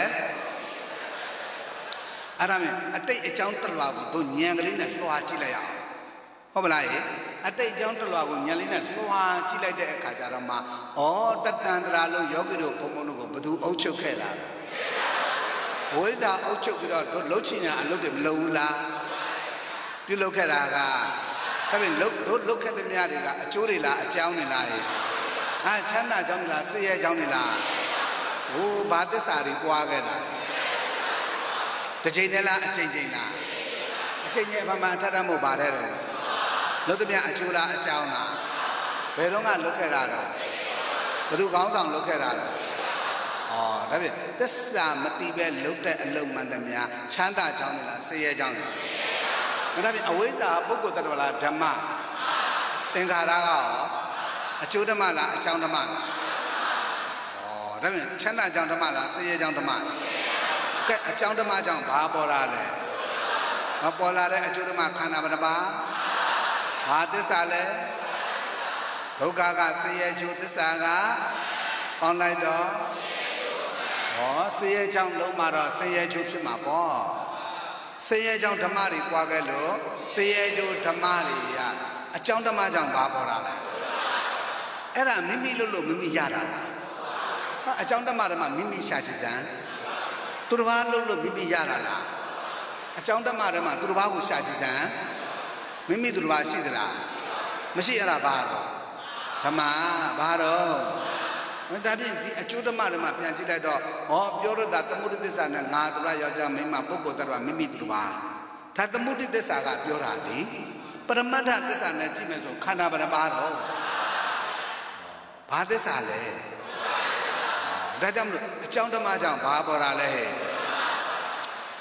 အဲ့ဒါမျိုးအတိတ်အကြောင်းတလွာကိုတို့ဉာဏ်ကလေးနဲ့လွှာကြည့်လိုက်ရအောင်ဟုတ်မလားဟဲ့အတိတ်အကြောင်းတလွာကိုဉာဏ်လေးနဲ့လွှာကြည့်လိုက်တဲ့အခါကျတော့မှဩတတန်တရာလုံးယောဂီတို့ဘုံဘုံတို့ကိုဘယ်သူအုပ်ချုပ်ခဲ့တာဝိဇ္ဇာအုပ်ချုပ်ပြီးတော့တို့လှုပ်ချင်ရအလုပ်တွေမလုပ်ဘူးလားပြုလုပ်ခဲ့တာကဒါပြင်လှုပ်တို့လှုပ်ခဲ့တဲ့များတွေကအကျိုးတွေလားအကြောင်းတွေလားဟဲ့အဲချမ်းသာကြောင်းတွေလားဆင်းရဲကြောင်းတွေလားဟိုဘာသစ္စာတွေပွားခဲ့တာတစ်ချိန်တည်းလားအချိန်ချင်းလားအချိန်ချင်းအမှန်မှန်ထပ်ထပ်မို့ပါတယ်တော့လို့တပြအကျိုးလားအကြောင်းလားဘယ်တော့ကလုတ်ခဲ့တာတော့ဘယ်သူကောင်းဆောင်လုတ်ခဲ့တာတော့ဩဒါဖြင့်သစ္စာမတိပဲလုတ်တဲ့အလုံးမှန်တည်းချမ်းသာကြောင်းလားဆင်းရဲကြောင်းလားဒါဖြင့်အဝိဇ္ဇာပုဂ္ဂိုလ်တ attva လားဓမ္မသင်္ခါရကအကျိုးဓမ္မလားအကြောင်းဓမ္မလားဩဒါဖြင့်ချမ်းသာကြောင်းဓမ္မလားဆင်းရဲကြောင်းဓမ္မကဲအကြောင်းဓမ္မကြောင့်ဘာပေါ်လာလဲမပေါ်လာတဲ့အကျိုးဓမ္မခန္ဓာဘယ်နှပါဘာသစ္စာလဲဒုက္ခကဆင်းရဲကျိုးသစ္စာကပေါင်းလိုက်တော့ဟောဆင်းရဲကြောင့်လုံးမှာတော့ဆင်းရဲကျိုးဖြစ်မှာပေါ့ဆင်းရဲကြောင့်ဓမ္မတွေပွားခဲ့လို့ဆင်းရဲကျိုးဓမ္မတွေရအကြောင်းဓမ္မကြောင့်ဘာပေါ်လာလဲအဲ့ဒါမိမိလို့လို့မိမိရတာလားဟာအကြောင်းဓမ္မဓမ္မမိမိရှာကြည့်စမ်းသူတစ်ပါးလို့လို့မိမိရတာလားအကြောင်းဓမ္မဓမ္မသူတစ်ပါးကိုရှာကြည့်စမ်းမိမိသူတစ်ပါးရှိသလားမရှိအဲ့ဒါဘာတော့ဓမ္မဘာတော့ဒါဖြင့်ဒီအကျိုးဓမ္မဓမ္မပြန်ကြည့်လိုက်တော့ဟောပြောရတာသမုဒိသစ္စာနဲ့ငါတို့ယောက်ျားမိန်းမပုဂ္ဂိုလ်တ attva မိမိသူတစ်ပါးဒါသမုဒိသစ္စာကပြောတာလေပရမတ္ထသစ္စာနဲ့ကြည့်မယ်ဆိုခန္ဓာဘယ်နှပါတော့ဘာသစ္စာလဲဒါကြောင့်မလို့အကြောင်းဓမ္မကြောင့်ဘာပေါ်တာလဲဟဲ့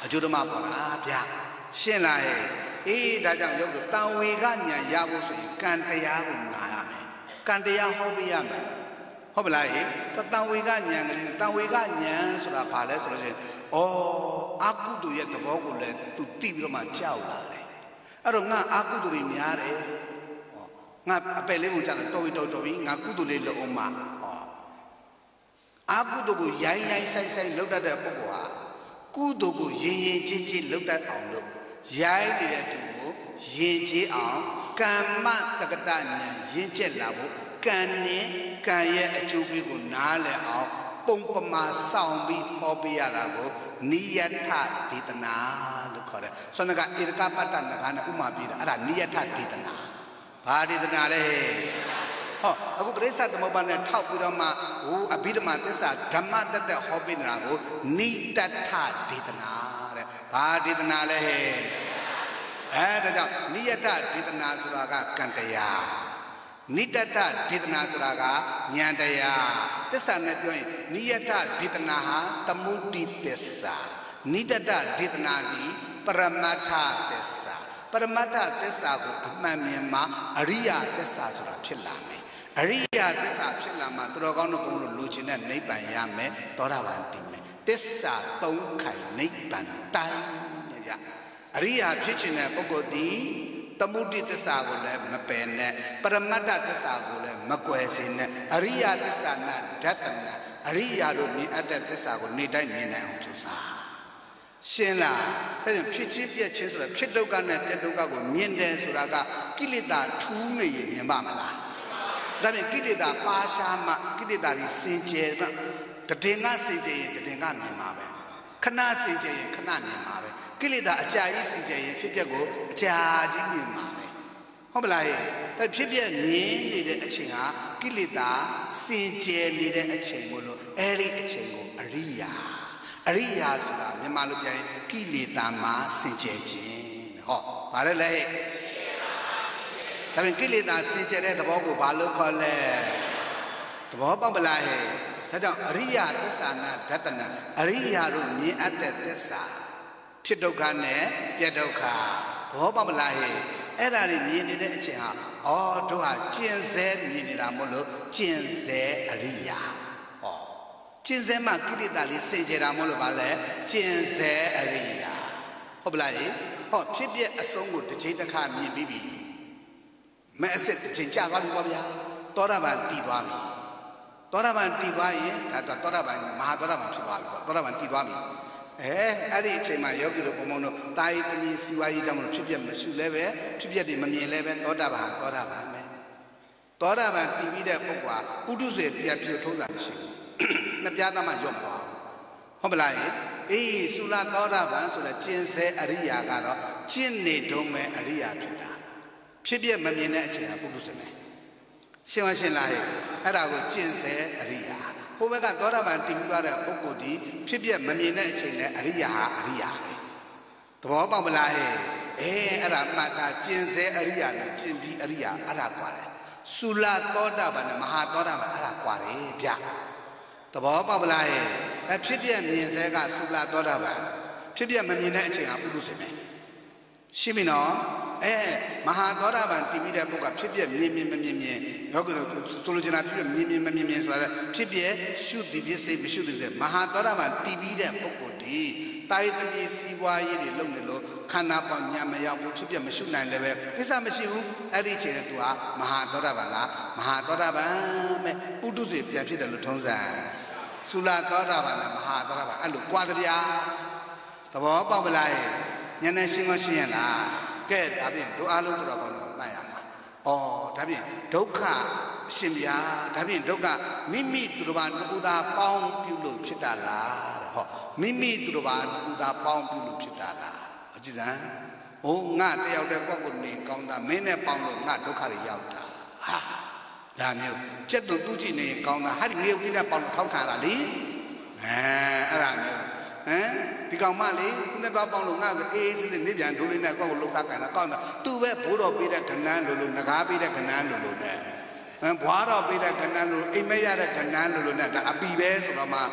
အကျိုးဓမ္မပေါ်တာဗျရှင်းလားဟဲ့အေးဒါကြောင့်ရုပ်တို့တန်ဝေကဉာဏ်ရဖို့ဆိုရင်ကံတရားကိုနာရမယ်ကံတရားဟောပေးရမယ်ဟုတ်ပလားဟဲ့တန်ဝေကဉာဏ်ကလေးတန်ဝေကဉာဏ်ဆိုတာဘာလဲဆိုလို့ရှိရင်ဩအာကုသိုလ်ရဲ့သဘောကိုလည်းသူသိပြီးတော့မှကြောက်လာတယ်အဲ့တော့ငါအာကုသိုလ်တွေများတယ်ဟောငါအပယ်လေးကိုကြားတော့တော်ပြီတော်တော်ပြီငါကုသိုလ်လေးလုပ်အောင်မှာဟောအာကုသိုလ်ကိုရိုင်းရိုင်းဆိုင်ဆိုင်လုပ်တတ်တဲ့ပုဂ္ဂိုလ်ဟာကုသိုလ်ကိုရင်ရင်ချင်းချင်းလုပ်တတ်အောင်လုပ်ရိုင်းနေတဲ့သူကိုရင်ကျေးအောင်ကမ္မတက္ကတဉာဏ်ရင့်ကျက်လာဖို့ကံနဲ့ကံရဲ့အကျိုးပေးကိုနားလည်အောင်ပုံပမာဆောင်ပြီးဟောပေးရတာကိုနိယထဒေသနာလို့ခေါ်တယ်။ဆိုတော့ကဧကပတ္တနဂါနဲ့ဥမာပြတာအဲ့ဒါနိယထဒေသနာ။ဘာဒေသနာလဲ။ဟောအခုပရိစ္ဆသမုပ္ပါဒ်နဲ့ထောက်ပြီးတော့မှဟိုအဘိဓမ္မာသစ္စာဓမ္မတတ်တဲ့ဟောပေးနေတာကိုနိတ္ထဒေသနာတဲ့။ဘာဒေသနာလဲ။အဲဒါကြောင့်နိယထဒေသနာဆိုတာကကံတရားနိတ္တဒေသနာဆိုတာကဉာဏ်တရားသစ္စာနဲ့ပြောရင်နိယတဒေသနာဟာသမုဒိသစ္စာနိတ္တဒေသနာသည်ပရမတ္ထသစ္စာပရမတ္ထသစ္စာကိုအမှန်မြင်မှအရိယသစ္စာဆိုတာဖြစ်လာမယ်အရိယသစ္စာဖြစ်လာမှသူတော်ကောင်းတို့ဘုန်းတို့လူချင်းတဲ့နိဗ္ဗာန်ရမယ်သောတာပန်တည်မယ်သစ္စာသုံးခိုင်နိဗ္ဗာန်တိုင်းကြအရိယဖြစ်ခြင်းတဲ့ပုဂ္ဂိုလ်သည်သမုဒိသစ္စာကိုလည်းမပယ်နဲ့ပရမတ္ထသစ္စာကိုလည်းမကွယ်စေနဲ့အရိယသစ္စာနဲ့ဓတ္တနာအရိယာတို့မြင်အပ်တဲ့သစ္စာကိုနေတိုင်းမြင်နိုင်အောင်ကြိုးစားရှင်းလားအဲဒါဖြစ်ချင်းပြက်ချင်းဆိုတာဖြစ်ဒုက္ခနဲ့ပြက်ဒုက္ခကိုမြင်တယ်ဆိုတာကကိလေသာထူးနေရင်မြင်ပါမလားဒါဖြင့်ကိလေသာပါရှားမှကိလေသာတွေစင်ကြယ်မှတည်ငါစင်ကြယ်ရင်တည်ငါမြင်ပါပဲခဏစင်ကြယ်ရင်ခဏမြင်ပါပဲကိလေသာအကြာကြီးစင်ကြယ်ရင်ဖြစ်ပျက်ကိုအကြာကြီးမြင်ပါပဲဟုတ်မလားဟဲ့ဒါဖြစ်ပျက်မြင်နေတဲ့အချိန်ဟာကိလေသာစင်ကြယ်နေတဲ့အချိန်ကိုလို့အဲ့ဒီအချိန်ကိုအရိယာအရိယာဆိုတာမြန်မာလိုပြန်ရင်ကိလေသာမှာစင်ကြယ်ခြင်းဟောဗါလဲလေဒါပေမဲ့ကိလေသာစင်ကြယ်တဲ့သဘောကိုဘာလို့ခေါ်လဲသဘောပေါက်မလားဟဲ့ဒါကြောင့်အရိယာသစ္စာနာဓတ္တနာအရိယာတို့မြင်အပ်တဲ့သစ္စာဖြစ်ဒုက္ခနဲ့ပြက်ဒုက္ခသဘောပေါက်မလားဟဲ့အဲ့ဒါတွေမြင်နေတဲ့အချိန်ဟာအော်တို့ဟာကျင့်စေမြင်နေတာမို့လို့ကျင့်စေအရိယာဟောကျင့်စေမှကိလေသာလေးစင်ကြယ်တာမို့လို့ဗာလဲကျင့်စေအရိယာဟုတ်ပလားဟဲ့ဟောဖြစ်ပြအဆုံးကိုတစ်ချိန်တစ်ခါမြင်ပြီးပြီမဲ့အစ်စ်တစ်ချိန်ကြာသွားပြီပေါ့ဗျာသောတာပန်တည်သွားပြီသောတာပန်တည်သွားရင်ဒါတော့သောတာပန်မဟာသောတာပန်ဖြစ်သွားပြီပေါ့သောတာပန်တည်သွားပြီအဲအဲ့ဒီအချိန်မှာယောဂီတို့ဘုံဘုံတို့တာယသမီးစီဝါရေးကြောင့်မလို့ဖြစ်ပြမရှိလဲပဲဖြစ်ပြတွေမမြင်လဲပဲသောတာပန်သောတာပန်ပဲသောတာပန်တည်ပြီးတဲ့ပုဂ္ဂိုလ်ကဥဒုစေပြတ်ပြထုံးတာမရှိဘူးနှစ်ပြားသားမှရော့မသွားဘူးဟုတ်ပလားအေးသုလသောတာပန်ဆိုတဲ့ကျင့်စေအရိယာကတော့ကျင့်နေတုံးပဲအရိယာဖြစ်တာဖြစ်ပြမမြင်တဲ့အချိန်ကဥဒုစေပဲရှင်းမရှင်းလားဟဲ့အဲ့ဒါကိုကျင့်စေအရိယာဟိုဘက်ကသောတာပန်တည်ပြီးသွားတဲ့ပုဂ္ဂိုလ်ဒီဖြစ်ပြမမြင်တဲ့အချိန်နဲ့အရိယာဟာအရိယာပဲသဘောပေါက်မလားဟဲ့အေးအဲ့ဒါမှတ်တာကျင့်စေအရိယာနဲ့ကျင့်ပြီးအရိယာအဲ့ဒါကွာတယ်သုလသောတာပန်နဲ့မဟာသောတာပန်အဲ့ဒါကွာတယ်ဗျသဘောပေါက်မလားဟဲ့အဖြစ်ပြမြင်စေကသုလသောတာပန်ဖြစ်ပြမမြင်တဲ့အချိန်ကပုရုစေပဲရှင်းပြီနော်အဲမဟာသောတာပန်တည်ပြီးတဲ့ပုဂ္ဂိုလ်ဖြစ်ပြမြင်မြင်မမြင်မြင်ယောဂီတို့ဆိုလိုချင်တာဖြစ်ပြမြင်မြင်မမြင်မြင်ဆိုတာဖြစ်ပြရှုတည်ပြစိတ်မရှုတည်တဲ့မဟာသောတာပန်တည်ပြီးတဲ့ပုဂ္ဂိုလ်ဒီတာယသမီးစီးပွားရေးတွေလုပ်နေလို့ခန္ဓာပေါင်းညာမရောက်ဘူးဖြစ်ပြမရှုနိုင်လည်းပဲကိစ္စမရှိဘူးအဲ့ဒီအချိန်ကသူဟာမဟာသောတာပန်လားမဟာသောတာပန်မဲ့ဥဒုစေပြန်ဖြစ်တယ်လို့ထုံးစံသုလသောတာပန်နဲ့မဟာသောတာပန်အဲ့လိုကြွားကြဗျာသဘောပေါက်မလားညနေရှင်းမရှင်းရလားကဲဒါဖြင့်တို့အားလုံးတော်ကောင်းတော့မှတ်ရမှာ။အော်ဒါဖြင့်ဒုက္ခအရှင်ဗျာဒါဖြင့်ဒုက္ခမိမိသူတော်ဘာတူတာပေါင်းပြုလို့ဖြစ်တာလားတဲ့ဟောမိမိသူတော်ဘာတူတာပေါင်းပြုလို့ဖြစ်တာလားအကြည့်စမ်းဟိုငါတယောက်တည်းကိုယ့်ကိုနေကောင်းတာမင်းနဲ့ပေါင်းလို့ငါဒုက္ခတွေရောက်တာဟာဒါမျိုးစက်တုံသူကြည့်နေကောင်းတာဟာဒီငရုတ်ကြီးနဲ့ပေါင်းထောက်ထားတာလေအဲအဲ့ဒါမျိုးဟမ်ဒီကောင်မလေးခုနဲ့သွားပေါင်းလို့ငါကအေးစစ်စစ်နေပြန်ဒိုးလေးနဲ့ကိုယ့်ကိုလှုပ်ရှားကန်တာကောင်းတာသူပဲဘိုးတော်ပေးတဲ့ခဏန်းလိုလိုငကားပေးတဲ့ခဏန်းလိုလိုနဲ့ဟမ်ဘွားတော်ပေးတဲ့ခဏန်းလိုအိမ်မက်ရတဲ့ခဏန်းလိုလိုနဲ့ဒါအပီပဲဆိုတော့မှဒ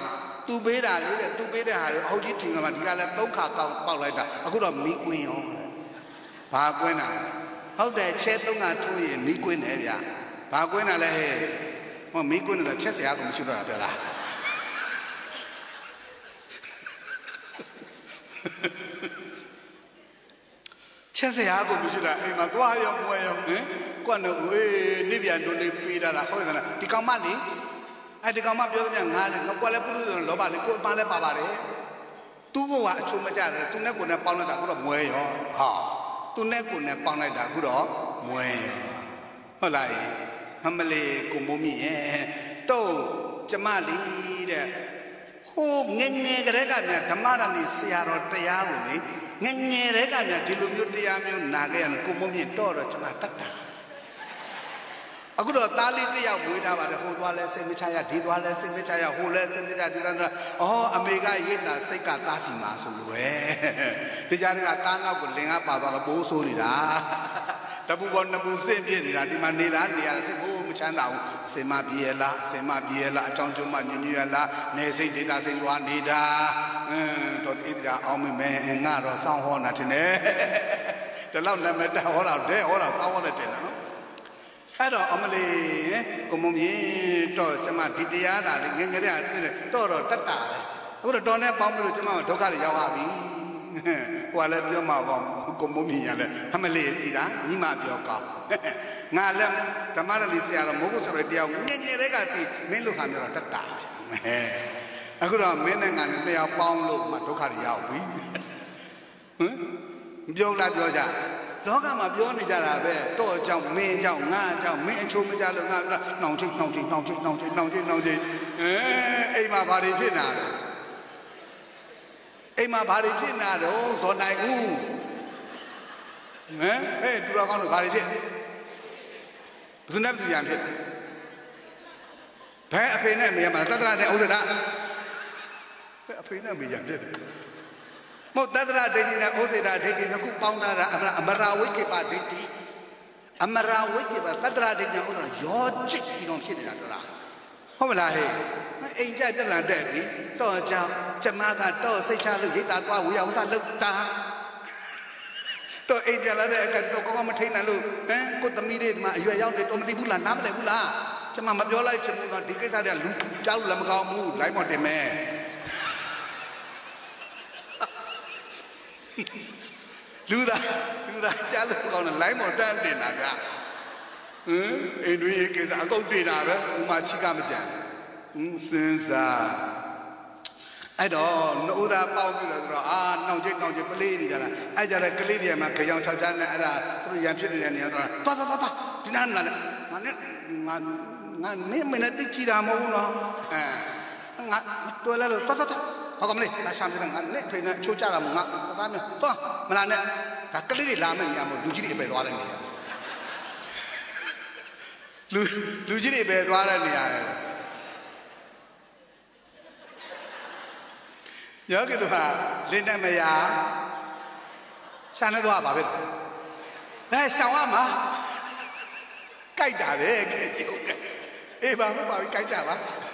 သူပေးတာလေတဲ့သူပေးတဲ့ဟာလေအဟုတ်ကြီးထင်မှာဒီကလည်းသုံးခါကောက်ပေါက်လိုက်တာအခုတော့မီးကွင်းရောဘာကွင်းတာလဲဟုတ်တယ်ချဲသုံးခါထိုးရင်မီးကွင်းတယ်ဗျဘာကွင်းတာလဲဟဲ့ဟောမီးကွင်းတယ်ချက်စရာကိုမရှိတော့တာပြောလားချက်စရာကိုမရှိတာအိမ်မှာသွားရောမွဲရောဟင်ကွက်နော်အေးနေပြန်တို့လေးပေးတာလားဟုတ်ကဲ့လားဒီကောင်မလေအဲ့ဒီကောင်မပြောသမျှငါလည်းကွက်လည်းပုထုဇဉ်လောဘလေးကိုအပန်းလည်းပါပါတယ်သူ့ဘဝအချိုးမကြတယ်သူနဲ့ကိုနဲ့ပေါင်းလိုက်တာအခုတော့မွဲရောဟာသူနဲ့ကိုနဲ့ပေါင်းလိုက်တာအခုတော့မွဲရောဟုတ်လားအမလေးကိုမိုးမြင့်ရဲ့တော့ကျမလေးတဲ့ဟိုငငယ်ကလေးကမြန်ဓမ္မရဏီဆရာတော်တရားကိုလေငငယ်တဲ့ကမြန်ဒီလိုမျိုးတရားမျိုးနာခဲ့ရင်ကိုမိုးမြင့်တော့တော့ကျမတတ်တာအခုတော့သားလေးတယောက်ဝေးထားပါတယ်ဟိုသွားလဲစိတ်မချရဒီသွားလဲစိတ်မချရဟိုလဲစိတ်မချဒီတော့အော်အမေကရိတ်တာစိတ်ကသားစီမှာဆိုလို့ပဲဒီကြားကသားနောက်ကိုလင်ကပါသွားတော့ပိုးဆိုးနေတာတပူပေါ်နှစ်ပူစင့်ပြည့်နေတာဒီမှာနေတာနေရစိတ်ကိုမချမ်းသာဘူးအစင်မပြေရလားအစင်မပြေရလားအကြောင်းကျုံမညညရလားနေစိတ်ဒေတာစိတ်သွားနေတာအင်းတော့ဣတိကအောင်မမဲငါတော့စောင်းဟောနာတင်တယ်ဒီလောက်နာမည်တဟောတာတဲ့ဟောတာစောင်းဟောတယ်တင်နော်အဲ့တော့အမလေးကိုမုံကြီးတော့ကျမဒီတရားသာလေငငယ်ကတော့တော့တတ်တာလေအခုတော့တော်နဲ့ပေါင်းပြီးတော့ကျမဒုက္ခတွေရောက်ပါပြီဟိုလည်းပြောမှာပေါ့ကိုမုံကြီးရလဲအမလေးဒီတာညီမပြောကောင်းငါလည်းဓမ္မရလီဆရာတော်မိုးကုတ်ဆိုတဲ့တရားငငယ်တွေကတိမင်းလူခါမျိုးတော့တတ်တာအခုတော့မင်းနဲ့ငါနဲ့တရားပေါင်းလို့မှဒုက္ခတွေရောက်ပြီဟမ်ပြောလားပြောကြလောကမှာပြောနေကြတာပဲတော့အကြောင်းမင်းအကြောင်းငါအကြောင်းမင်းအချိုးမကြလို့ငါပြောနှောင်ချိတ်နှောင်ချိတ်နှောင်ချိတ်နှောင်ချိတ်နှောင်ချိတ်နှောင်ချိတ်အဲအိမ်မှာဘာတွေဖြစ်နေတာလဲအိမ်မှာဘာတွေဖြစ်နေတာတော့ဇော်နိုင်ဦးဟမ်ဟဲ့သူတော်ကောင်းတို့ဘာတွေဖြစ်ဘယ်သူနဲ့သူရံဖြစ်ဘယ်အဖေနဲ့မေရမှာတတရနဲ့ဥဒ္ဒရာဘယ်အဖေနဲ့မေရံဖြစ်မဟုတ်တတရဒိဋ္ဌိနဲ့ဩစေတာဒိဋ္ဌိနှစ်ခုပေါင်းတာအမရာဝိကေပဒိဋ္ဌိအမရာဝိကေပတတရဒိဋ္ဌိနဲ့ဥဒ္ဒရာရောချစ်ပြီးတော့ဖြစ်နေတာပြောတာဟုတ်မလားဟဲ့အိမ်ကြပြက်လာတဲ့ပြီတော့ကြောင့်ကျမကတော့စိတ်ချလို့ရိတ်တာသွားဝေယဝဆလောက်တာတော့အိမ်ပြလာတဲ့အခါတော့ကောင်းကောင်းမထိန်နိုင်လို့ဟမ်ကိုသမီးလေးဒီမှာအရွယ်ရောက်နေတော့မသိဘူးလားနားမလဲဘူးလားကျမမပြောလိုက်ချင်ဘူးတော့ဒီကိစ္စတွေကလူကြောက်လည်းမကောင်းဘူးလိုက်မတင်မယ်လူသားလူသားကြားလို့ကောင်းတယ်လိုင်းမော်တန်းတင်တာဗျဟမ်အိမ်တွင်းရေးကိစ္စအကုန်တင်တာပဲဥမာချိကမကြံဟမ်စဉ်းစားအဲ့တော့နှုတ်သားပေါက်ပြီးတော့အာနှောင်ကျိတ်နှောင်ကျိတ်ပလေးနေကြတာအဲ့ကြတဲ့ကလေးတွေမှာကြောင်ချောက်ချမ်းနဲ့အဲ့ဒါသူရံဖြစ်နေတဲ့နေရာတော့သွားသွားသွားဒီနားနားငါနဲ့ငါငါမင်းမနဲ့တိတ်ကြည့်တာမဟုတ်ဘူးနော်အဲငါတွဲလဲလို့သွားသွားသွားဟောကမလေးငါရှာမစငါနဲ့ဖိနေချိုးကြတာမငါသွားမယ်သွားမလားနဲ့ဒါကလေးတွေလာမယ့်နေရာမှာလူကြီးတွေပဲသွားတဲ့နေရာလူလူကြီးတွေပဲသွားတဲ့နေရာယောဂီတို့ဟာလင်းနဲ့မရရှာနေတော့ပါပဲအဲရှောင်းရမှာကြိုက်တာပဲကဲကြည့်ဦးအေးပါပါပြီကြိုက်ကြပါ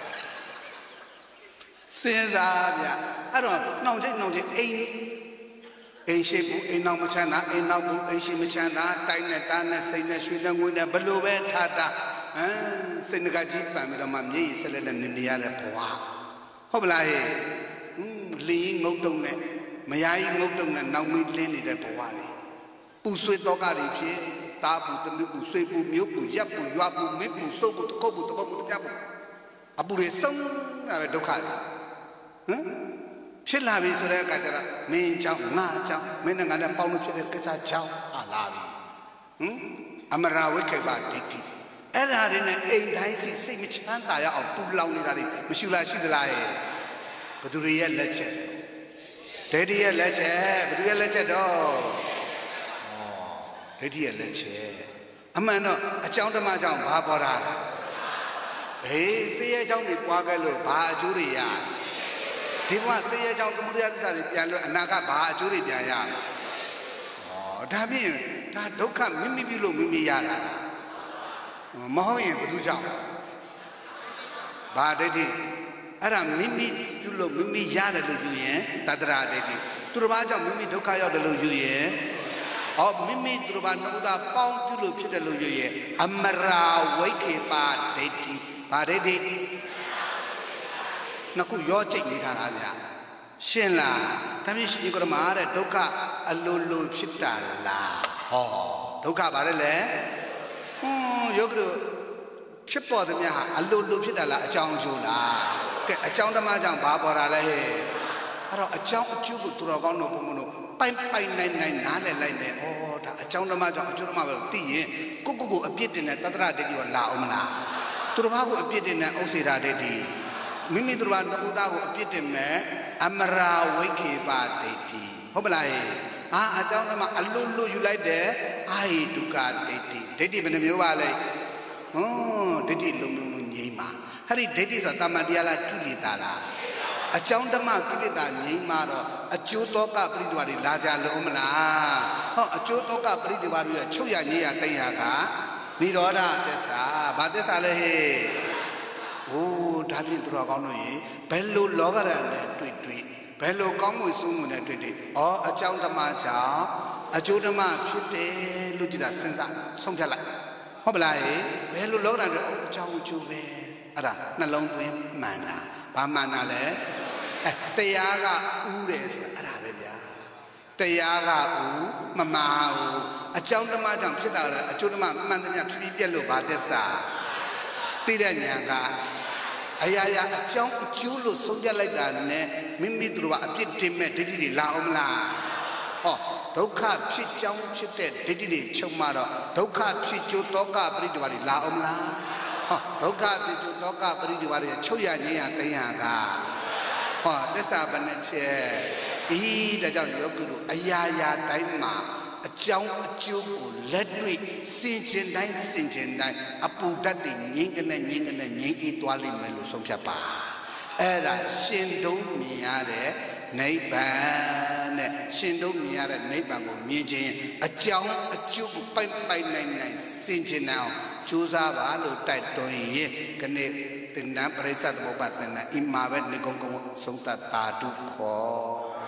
စဉ်းစားဗျအဲ့တော့နှောင်ချိတ်နှောင်ချိတ်အိမ်အိမ်ရှိဘူးအိမ်နောက်မချမ်းသာအိမ်နောက်ဘူးအိမ်ရှိမချမ်းသာတိုင်းနဲ့တားနဲ့စိတ်နဲ့ရွှေနဲ့ငွေနဲ့ဘလို့ပဲထားတာဟမ်စိတ်ငကကြီးပန်ပြီးတော့မှမြေကြီးဆက်လက်နဲ့နေနေရတဲ့ဘဝဟုတ်မလားဟဲ့လင်းငုတ်တုံနဲ့မယားကြီးငုတ်တုံနဲ့နောက်မေးလင်းနေတဲ့ဘဝလေးပူဆွေးတော့ကတွေဖြစ်တာပူတမျိုးပူဆွေးပူမျိုးပူရက်ပူရွာပူမင်းပူစုပ်ပူတကုတ်ပူတပုတ်ပူတပြပူအပူတွေဆုံးတာပဲဒုက္ခတွေဟမ်ဖြစ်လာပြီဆိုတဲ့အခါကျတော့မင်းကြောင့်ငါကြောင့်မင်းနဲ့ငါနဲ့ပေါင်းလို့ဖြစ်တဲ့ကိစ္စကြောင့်ဟာလာပြီဟမ်အမရာဝိခေပဒိဋ္ဌိအဲ့ဒါတွေနဲ့အိမ်တိုင်းစီစိတ်မချမ်းသာရအောင်ပူလောင်နေတာတွေမရှိလားရှိသလားရဲ့ဘသူတွေရဲ့လက်ချက်ဒိဋ္ဌိရဲ့လက်ချက်ဘသူရဲ့လက်ချက်တော့ဩဒိဋ္ဌိရဲ့လက်ချက်အမှန်တော့အကြောင်းဓမ္မကြောင့်ဘာပေါ်တာလဲအေးစေရဲ့ကြောင့်တွေပွားခဲ့လို့ဘာအကျိုးတွေရဒီဘဝစေရဲ့ကြောင့်သမုဒယသစ္စာတွေပြန်လို့အနာကဘာအကျိုးတွေပြန်ရမှာဩဒါဖြင့်ဒါဒုက္ခမိမိပြုလို့မိမိရတာမဟုတ်ရင်ဘသူကြောင့်ဘာဒိဋ္ဌိ ara mimi julo mimi yare lo yu yin tadra detti turba jaung mimi dukha yauk de lo yu yin oh mimi turba nuda paung julo phit de lo yu yin amara waikhepa detti ba detti naku yo chait ni tha la bya shin la da phit shi ko ma de dukha alolo phit ta la ho dukha ba de le hmm yogru ဖြစ်ပေါ်သည်များအလိုလိုဖြစ်တာလားအကြောင်းအကျိုးလားကဲအကြောင်းဓမ္မကြောင့်ဘာပေါ်တာလဲဟဲ့အဲ့တော့အကြောင်းအကျိုးကိုသူတော်ကောင်းတို့ဘုံဘုံတို့ပိုင်ပိုင်နိုင်နိုင်နားလည်လိုက်တယ်ဩဒါအကြောင်းဓမ္မကြောင့်အကျိုးဓမ္မပဲသိရင်ကိုကိုကိုအပြစ်တင်တဲ့တတရဒိဋ္ဌိကိုလာအောင်မလားသူတော်ဘာကိုအပြစ်တင်တဲ့ဥစ္စေတာဒိဋ္ဌိမိမိသူတော်ဘာနှုတ်သားကိုအပြစ်တင်မဲ့အမရာဝိခေပဒိဋ္ဌိဟုတ်မလားဟဲ့အာအကြောင်းဓမ္မအလိုလိုယူလိုက်တယ်အာဟိတုကဒိဋ္ဌိဒိဋ္ဌိဘယ်နှမျိုးပါလဲ Oh, didi lumu nyima. Hari didi so tamadiya la kilita la. Achang dhamma kilita nyima ro. Achu toka pridwari laja lo omla. Ho achu toka pridwari yo chuya nyiya taiya ka. Niroda tessa. Ba tessa le he. Oh, dapin tura kaung no ye. Bello logara le tui tui. Bello kaung mo sumu ne tui tui. Oh, achang dhamma cha. Achu dhamma phitte lu jida sensa song phya lai. ဟုတ်ပလားဘယ်လိုလောက်တာလဲအကြောင်းအကျိုးပဲအဲ့ဒါနှလုံးသွင်းမှန်တာဘာမှန်တာလဲအဲတရားကဥတယ်ဆိုတာအဲ့ဒါပဲဗျာတရားကဥမမာဘူးအကြောင်းဓမ္မကြောင့်ဖြစ်တာလဲအကျိုးဓမ္မမှန်သမျှဖြစ်ပြီးပြက်လို့ဘာသစ္စာသိတဲ့ဉာဏ်ကအရာရာအကြောင်းအကျိုးလို့ဆုံးဖြတ်လိုက်တာနဲ့မိမိတို့ကအပြစ်တင်မဲ့ဒိဋ္ဌိတွေလာအောင်မလားဟော ဒုက္ခဖြစ်ကြောင်းဖြစ်တဲ့ဒိဋ္ဌိတွေချုပ်မှတော့ဒုက္ခဖြစ်ကျိုးတောကပရိဒီဝါတွေလာအောင်မလားဟောဒုက္ခဖြစ်ကျိုးတောကပရိဒီဝါတွေချုပ်ရခြင်းရသိရကဟောသစ္စာဘယ်နှချက်ဒီဒါကြောင့်ယောဂီတို့အရာရာတိုင်းမှာအကြောင်းအကျိုးကိုလက်တွေ့စင်ကျင်တိုင်းစင်ကျင်တိုင်းအပူဓာတ်တွေငြိမ့်ကနေငြိမ့်ကနေငြိမ့်အေးသွားလိမ့်မယ်လို့ဆုံးဖြတ်ပါအဲ့ဒါရှင်တုံးမြင်ရတဲ့နိဗ္ဗာန်နဲ့ရှင်တို့မြင်ရတဲ့နိဗ္ဗာန်ကိုမြင်ခြင်းအကြောင်းအကျိုးကိုပိုက်ပိုက်နိုင်နိုင်စင်ကျင်အောင်ကြိုးစားပါလို့တိုက်တွန်းရင်ခဏသင်္นานပရိစ္ဆသမုပ္ပါသင်္นานအိမာပဲနေကုန်းကုန်းဆုံးတတာတုခော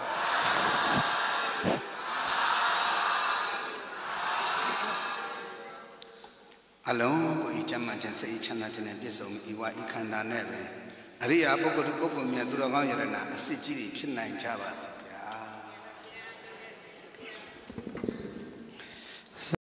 အလုံးကိုဤချမ်းသာခြင်းစိတ်ချမ်းသာခြင်းနဲ့ပြည့်စုံဤဝဤခန္ဓာနဲ့ပဲအရိယာပုဂ္ဂိုလ်ပုဂ္ဂိုလ်မြတ်သူတော်ကောင်းယရဏအစစ်ကြီးတွေဖြစ်နိုင်ကြပါစေ